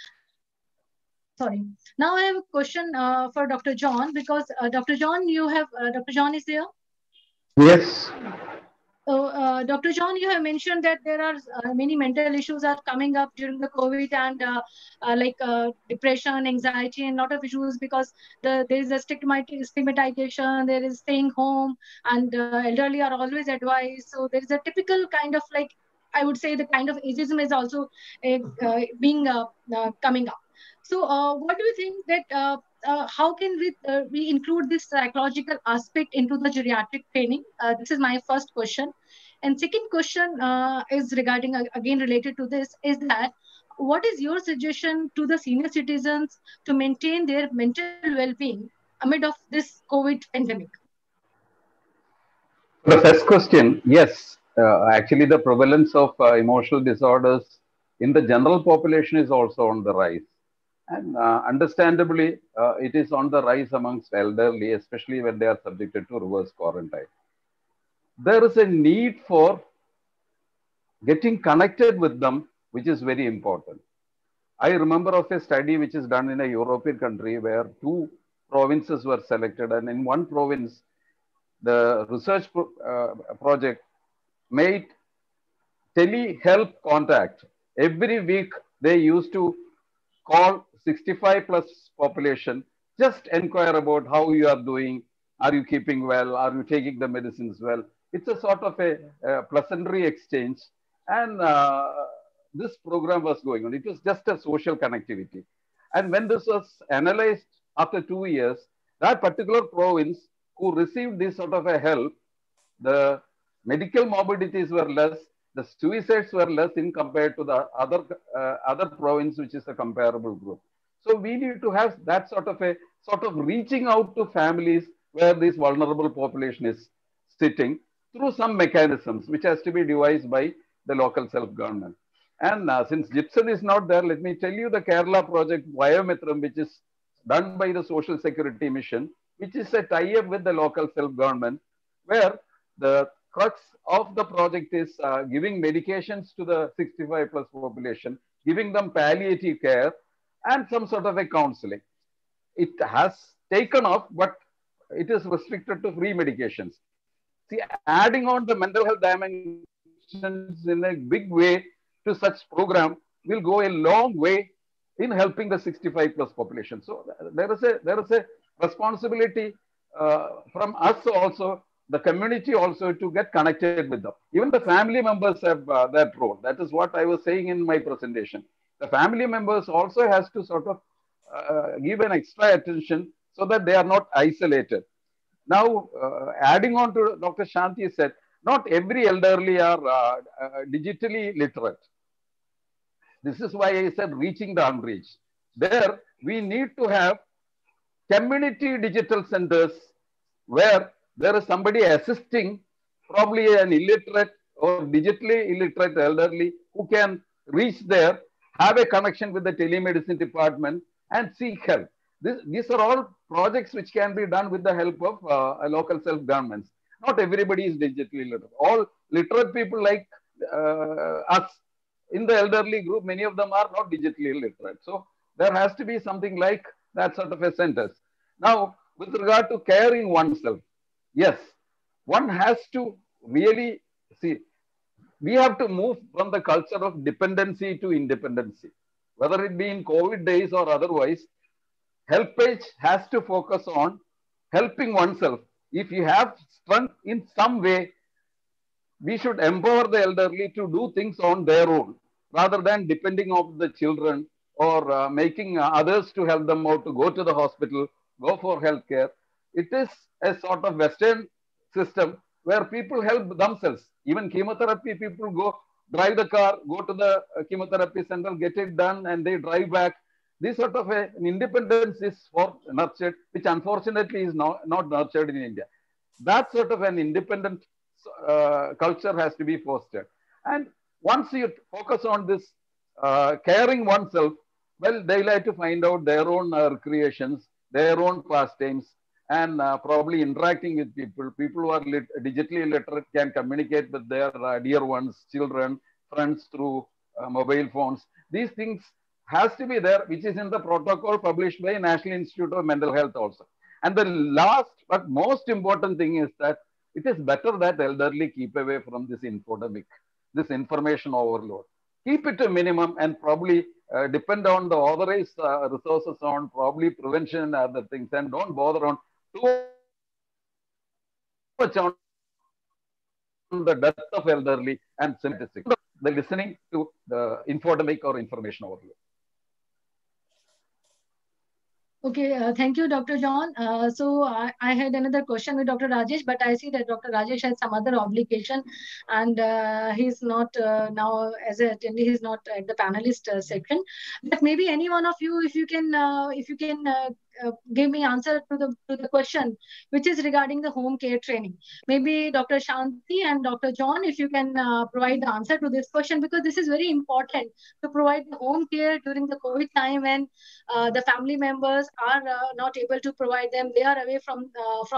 Sorry. Now I have a question for Dr. John, because Dr. John, Dr. John is there? Yes. So, Dr. John, you have mentioned that there are many mental issues are coming up during the COVID, and like depression, anxiety, and a lot of issues, because there is a stigmatization, there is staying home, and elderly are always advised. So there is a typical kind of, like, I would say the kind of ageism is also being coming up. So what do you think that how can we include this psychological aspect into the geriatric training? This is my first question. And second question is regarding, again related to this, is that what is your suggestion to the senior citizens to maintain their mental well-being amid of this COVID pandemic? The first question, yes, actually the prevalence of emotional disorders in the general population is also on the rise. And understandably, it is on the rise amongst elderly, especially when they are subjected to reverse quarantine. There is a need for getting connected with them, which is very important. I remember of a study which is done in a European country where 2 provinces were selected, and in one province, the research project made telehealth contact. Every week, they used to call 65 plus population, just inquire about how you are doing. Are you keeping well? Are you taking the medicines well? It's a sort of a pleasantry exchange. And this program was going on. It was just a social connectivity. And when this was analyzed after 2 years, that particular province who received this sort of a help, the medical morbidities were less, the suicides were less in compared to the other province, which is a comparable group. So we need to have that sort of reaching out to families where this vulnerable population is sitting through some mechanisms, which has to be devised by the local self-government. And since Gibson is not there, let me tell you the Kerala project Biometrum, which is done by the Social Security Mission, which is a tie-up with the local self-government, where the crux of the project is giving medications to the 65 plus population, giving them palliative care, and some sort of a counseling. It has taken off, but it is restricted to free medications. See, adding on the mental health dimensions in a big way to such program will go a long way in helping the 65 plus population. So there is a responsibility from us also, the community also, to get connected with them. Even the family members have that role. That is what I was saying in my presentation. The family members also has to sort of give an extra attention so that they are not isolated. Now, adding on to Dr. Shanti said, not every elderly are digitally literate. This is why I said reaching the unreached. There, we need to have community digital centers where there is somebody assisting, probably an illiterate or digitally illiterate elderly, who can reach there, have a connection with the telemedicine department and seek help. These are all projects which can be done with the help of local self-governments. Not everybody is digitally literate. All literate people like us in the elderly group, many of them are not digitally literate. So there has to be something like that sort of a centers. Now, with regard to caring oneself, yes, one has to really see, we have to move from the culture of dependency to independency. Whether it be in COVID days or otherwise, HelpAge has to focus on helping oneself. If you have strength in some way, we should empower the elderly to do things on their own, rather than depending on the children or making others to help them out to go to the hospital, go for healthcare. It is a sort of Western system where people help themselves. Even chemotherapy, people go drive the car, go to the chemotherapy center, get it done, and they drive back. This sort of an independence is nurtured, which unfortunately is not nurtured in India. That sort of an independent culture has to be fostered. And once you focus on this caring oneself, well, they'll have to find out their own recreations, their own pastimes, and probably interacting with people. People who are digitally literate can communicate with their dear ones, children, friends through mobile phones. These things has to be there, which is in the protocol published by National Institute of Mental Health also. And the last but most important thing is that it is better that elderly keep away from this infodemic, this information overload. Keep it to minimum and probably depend on the authorized resources on probably prevention and other things, and don't bother on too much on the death of elderly and statistics. The listening to the infodemic or information overload. Okay, thank you, Dr. John. So I had another question with Dr. Rajesh, but I see that Dr. Rajesh has some other obligation, and he's not now as an attendee. He's not at the panelist section. But maybe any one of you, if you can give me answer to the question, which is regarding the home care training. Maybe Dr. Shanti and Dr. John, if you can provide the answer to this question, because this is very important to provide the home care during the COVID time when the family members are not able to provide them. They are away from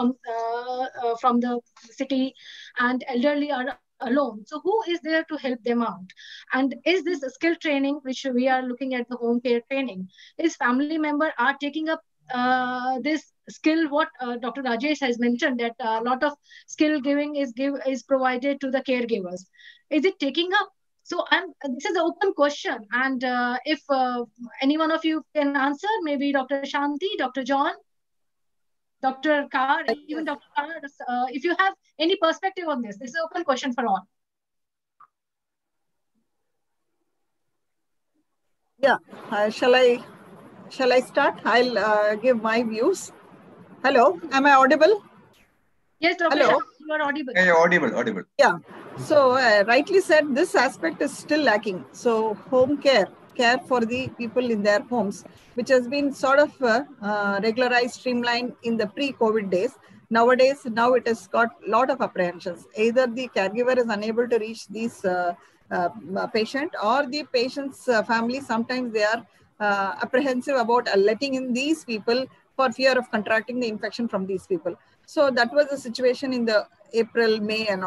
the city, and elderly are alone. So who is there to help them out? And is this a skill training, which we are looking at the home care training, is family member are taking up this skill, what Dr. Rajesh has mentioned, that a lot of skill giving is provided to the caregivers. Is it taking up? So this is an open question, and if any one of you can answer, maybe Dr. Shanti, Dr. John, Dr. Kar, even Dr. Kar, if you have any perspective on this, this is an open question for all. Yeah, shall I start? I'll give my views. Hello, am I audible? Yes, Dr. Hello. Shah, you are audible. Yeah, audible. Yeah. So rightly said, this aspect is still lacking. So home care for the people in their homes, which has been sort of regularized, streamlined in the pre-COVID days. Nowadays, now it has got a lot of apprehensions. Either the caregiver is unable to reach these patient, or the patient's family, sometimes they are apprehensive about letting in these people for fear of contracting the infection from these people. So that was the situation in the April, May and all.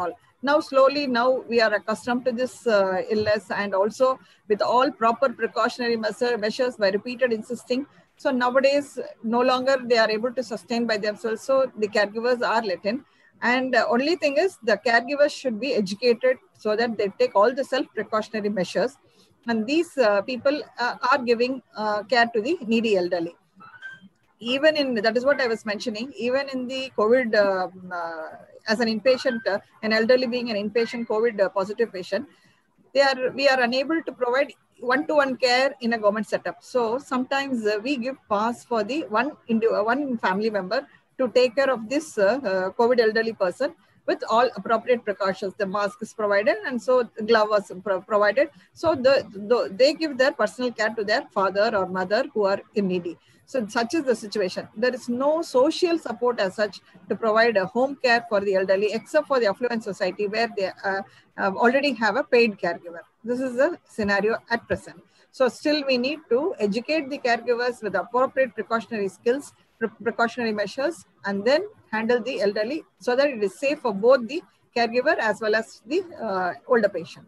Now, slowly, now we are accustomed to this illness, and also with all proper precautionary measures by repeated insisting. So nowadays, no longer they are able to sustain by themselves. So the caregivers are let in. And only thing is the caregivers should be educated so that they take all the self-precautionary measures. And these people are giving care to the needy elderly. Even in, that is what I was mentioning, even in the COVID, as an inpatient, an elderly being an inpatient COVID positive patient, we are unable to provide one-to-one care in a government setup. So sometimes we give pass for the one family member to take care of this COVID elderly person with all appropriate precautions. The mask is provided, and so glove was provided. So they give their personal care to their father or mother who are needy. So such is the situation. There is no social support as such to provide a home care for the elderly, except for the affluent society where they already have a paid caregiver. This is the scenario at present. So still we need to educate the caregivers with appropriate precautionary skills, precautionary measures, and then handle the elderly so that it is safe for both the caregiver as well as the older patient.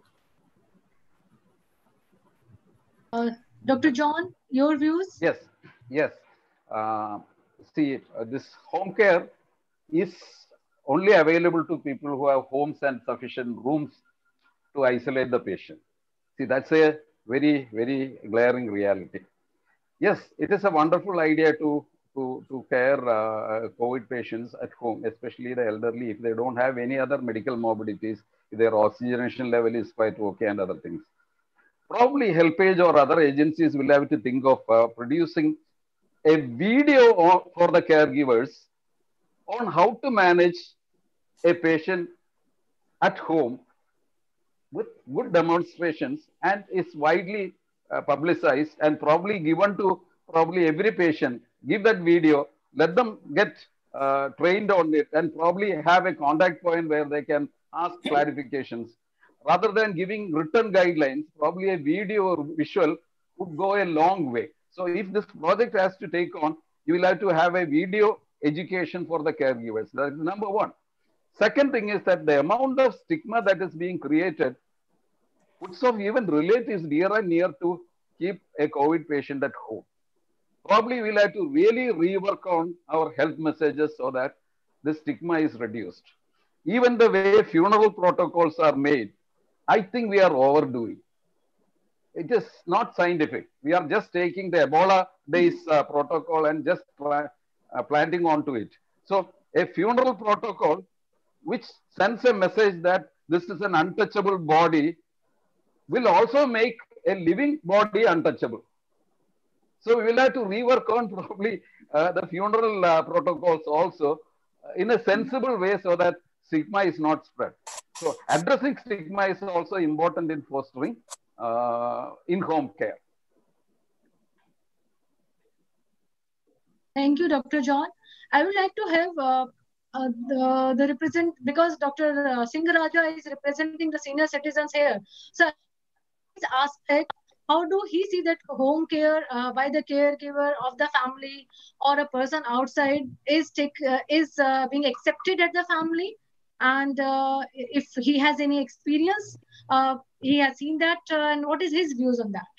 Dr. John, your views? Yes, yes. See, this home care is only available to people who have homes and sufficient rooms to isolate the patient. See, that's a very, very glaring reality. Yes, it is a wonderful idea to care COVID patients at home, especially the elderly, if they don't have any other medical morbidities, if their oxygenation level is quite okay and other things. Probably HelpAge or other agencies will have to think of producing a video for the caregivers on how to manage a patient at home with good demonstrations, and is widely publicized and probably given to probably every patient. Give that video, let them get trained on it, and probably have a contact point where they can ask clarifications. Rather than giving written guidelines, probably a video or visual would go a long way. So if this project has to take on, you will have to have a video education for the caregivers. That is number one. Second thing is that the amount of stigma that is being created puts off even relatives near and near to keep a COVID patient at home. Probably we'll have to really rework on our health messages so that the stigma is reduced. Even the way funeral protocols are made, I think we are overdoing. It is not scientific. We are just taking the Ebola days protocol and just planting onto it. So a funeral protocol which sends a message that this is an untouchable body will also make a living body untouchable. So we will have to rework on probably the funeral protocols also in a sensible way so that stigma is not spread. So addressing stigma is also important in fostering in-home care. Thank you, Dr. John. I would like to have because Dr. Singaraja is representing the senior citizens here. So this aspect, how do he see that home care by the caregiver of the family or a person outside is being accepted at the family? And if he has any experience, he has seen that, and what is his views on that?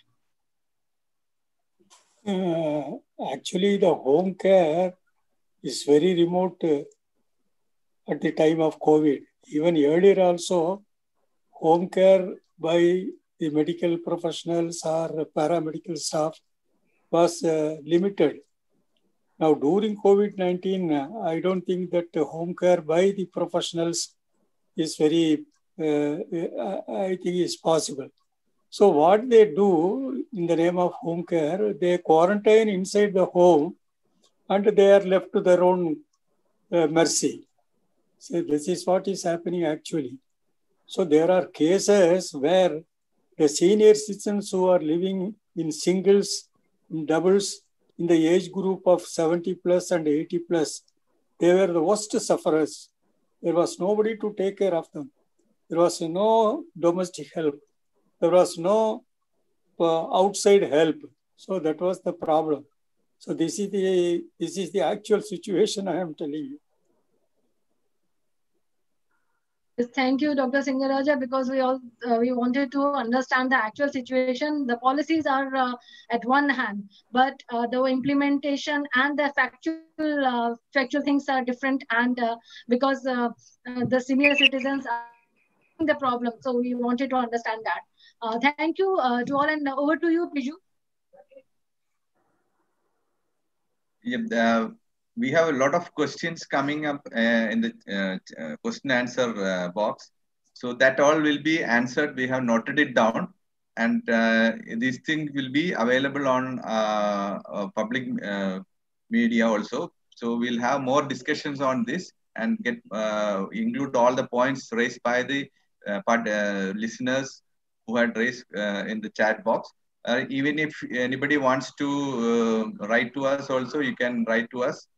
Actually, the home care is very remote at the time of COVID. Even earlier also, home care by the medical professionals or paramedical staff was limited. Now, during COVID-19, I don't think that home care by the professionals is very, I think is possible. So what they do in the name of home care, they quarantine inside the home and they are left to their own mercy. So this is what is happening actually. So there are cases where the senior citizens who are living in singles, in doubles, in the age group of 70 plus and 80 plus, they were the worst sufferers. There was nobody to take care of them. There was no domestic help. There was no outside help. So that was the problem. So this is the actual situation I am telling you. Thank you, Dr. Singaraja, because we wanted to understand the actual situation. The policies are at one hand, but the implementation and the factual things are different, and because the senior citizens are facing the problem, so we wanted to understand that. Thank you to all, and over to you, Biju. Yep, we have a lot of questions coming up in the question answer box. So that all will be answered. We have noted it down, and these things will be available on public media also. So we'll have more discussions on this and get include all the points raised by the listeners who had raised in the chat box. Even if anybody wants to write to us also, you can write to us.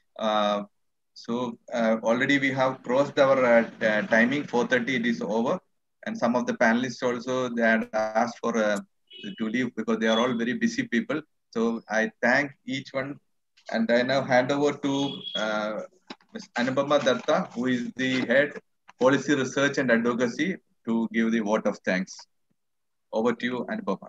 Already we have crossed our timing, 4:30 it is over. And some of the panelists also, they had asked for to leave because they are all very busy people. So I thank each one. And I now hand over to Ms. Anupama Datta, who is the head policy research and advocacy, to give the vote of thanks. Over to you, Anupama.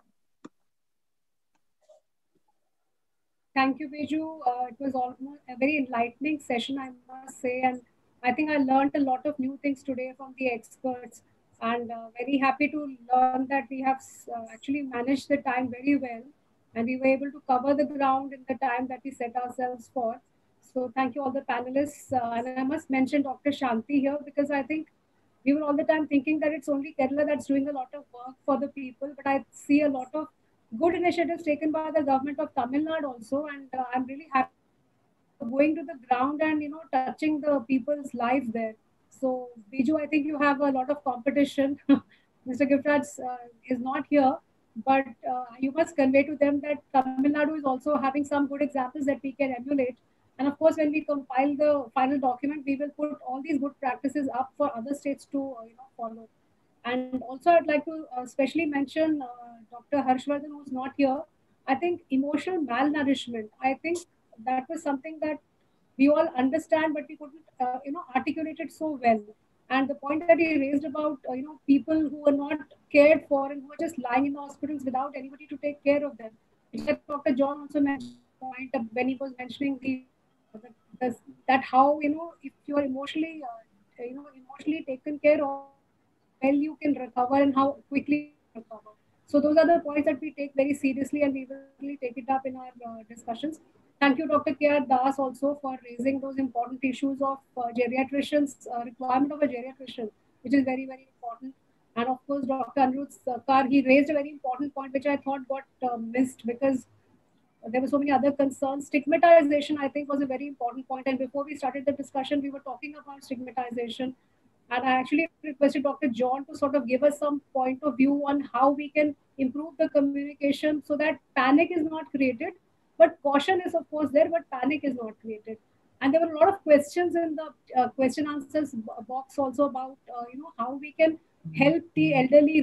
Thank you, Biju. It was almost a very enlightening session, I must say. And I think I learned a lot of new things today from the experts. And very happy to learn that we have actually managed the time very well. And we were able to cover the ground in the time that we set ourselves for. So thank you all the panelists. And I must mention Dr. Shanti here, because I think we were all the time thinking that it's only Kerala that's doing a lot of work for the people. But I see a lot of good initiatives taken by the government of Tamil Nadu also, and I'm really happy going to the ground and touching the people's lives there. So Biju, I think you have a lot of competition. Mr. Giftraj is not here, but you must convey to them that Tamil Nadu is also having some good examples that we can emulate. And of course, when we compile the final document, we will put all these good practices up for other states to follow. And also, I'd like to especially mention Dr. Harshvardhan, who's not here. I think emotional malnourishment, I think that was something that we all understand, but we couldn't, articulate it so well. And the point that he raised about, people who are not cared for and who are just lying in the hospitals without anybody to take care of them. Dr. John also mentioned point when he was mentioning that how, if you are emotionally, emotionally taken care of, well you can recover and how quickly you recover. So those are the points that we take very seriously, and we will really take it up in our discussions. Thank you, Dr. K.R. Das, also for raising those important issues of geriatricians, requirement of a geriatrician, which is very, very important. And of course, Dr. Anirudh Sarkar, he raised a very important point, which I thought got missed because there were so many other concerns. Stigmatization, I think, was a very important point. And before we started the discussion, we were talking about stigmatization. And I actually requested Dr. John to sort of give us some point of view on how we can improve the communication so that panic is not created. But caution is, of course, there, but panic is not created. And there were a lot of questions in the question answers box also about, how we can help the elderly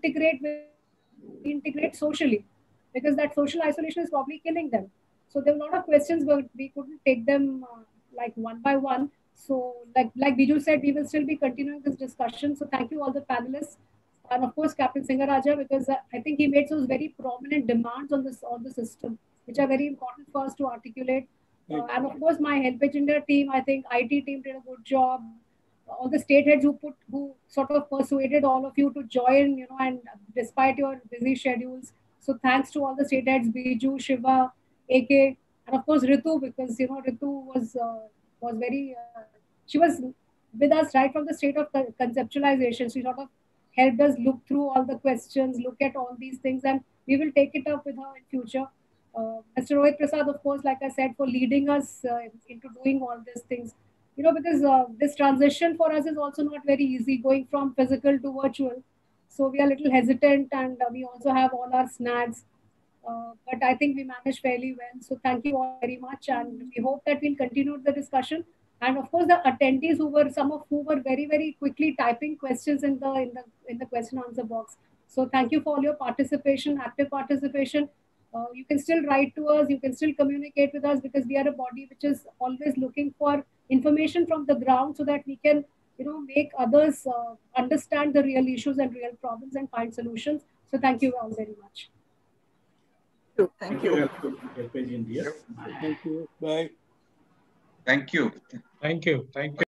reintegrate socially, because that social isolation is probably killing them. So there were a lot of questions, but we couldn't take them like one by one. So like Biju said, we will still be continuing this discussion. So thank you all the panelists. And of course, Captain Singaraja, because I think he made those very prominent demands on the system, which are very important for us to articulate. And of course, my HelpAge India team, I think IT team did a good job. All the state heads who sort of persuaded all of you to join, and despite your busy schedules. So thanks to all the state heads, Biju, Shiva, AK, and of course Ritu, because Ritu was very she was with us right from the state of conceptualization. She sort of helped us look through all the questions, look at all these things, and we will take it up with her in future. Mr. Rohit Prasad, of course, like I said, for leading us into doing all these things. Because this transition for us is also not very easy, going from physical to virtual. So we are a little hesitant, and we also have all our snags. But I think we managed fairly well. So thank you all very much, and we hope that we'll continue the discussion. And of course, the attendees some of who were very, very quickly typing questions in the question answer box. So thank you for all your participation, active participation. You can still write to us, you can still communicate with us, because we are a body which is always looking for information from the ground so that we can make others understand the real issues and real problems and find solutions. So thank you all very much. Thank you. Helpage India. Thank you. Bye. Thank you. Thank you. Thank you.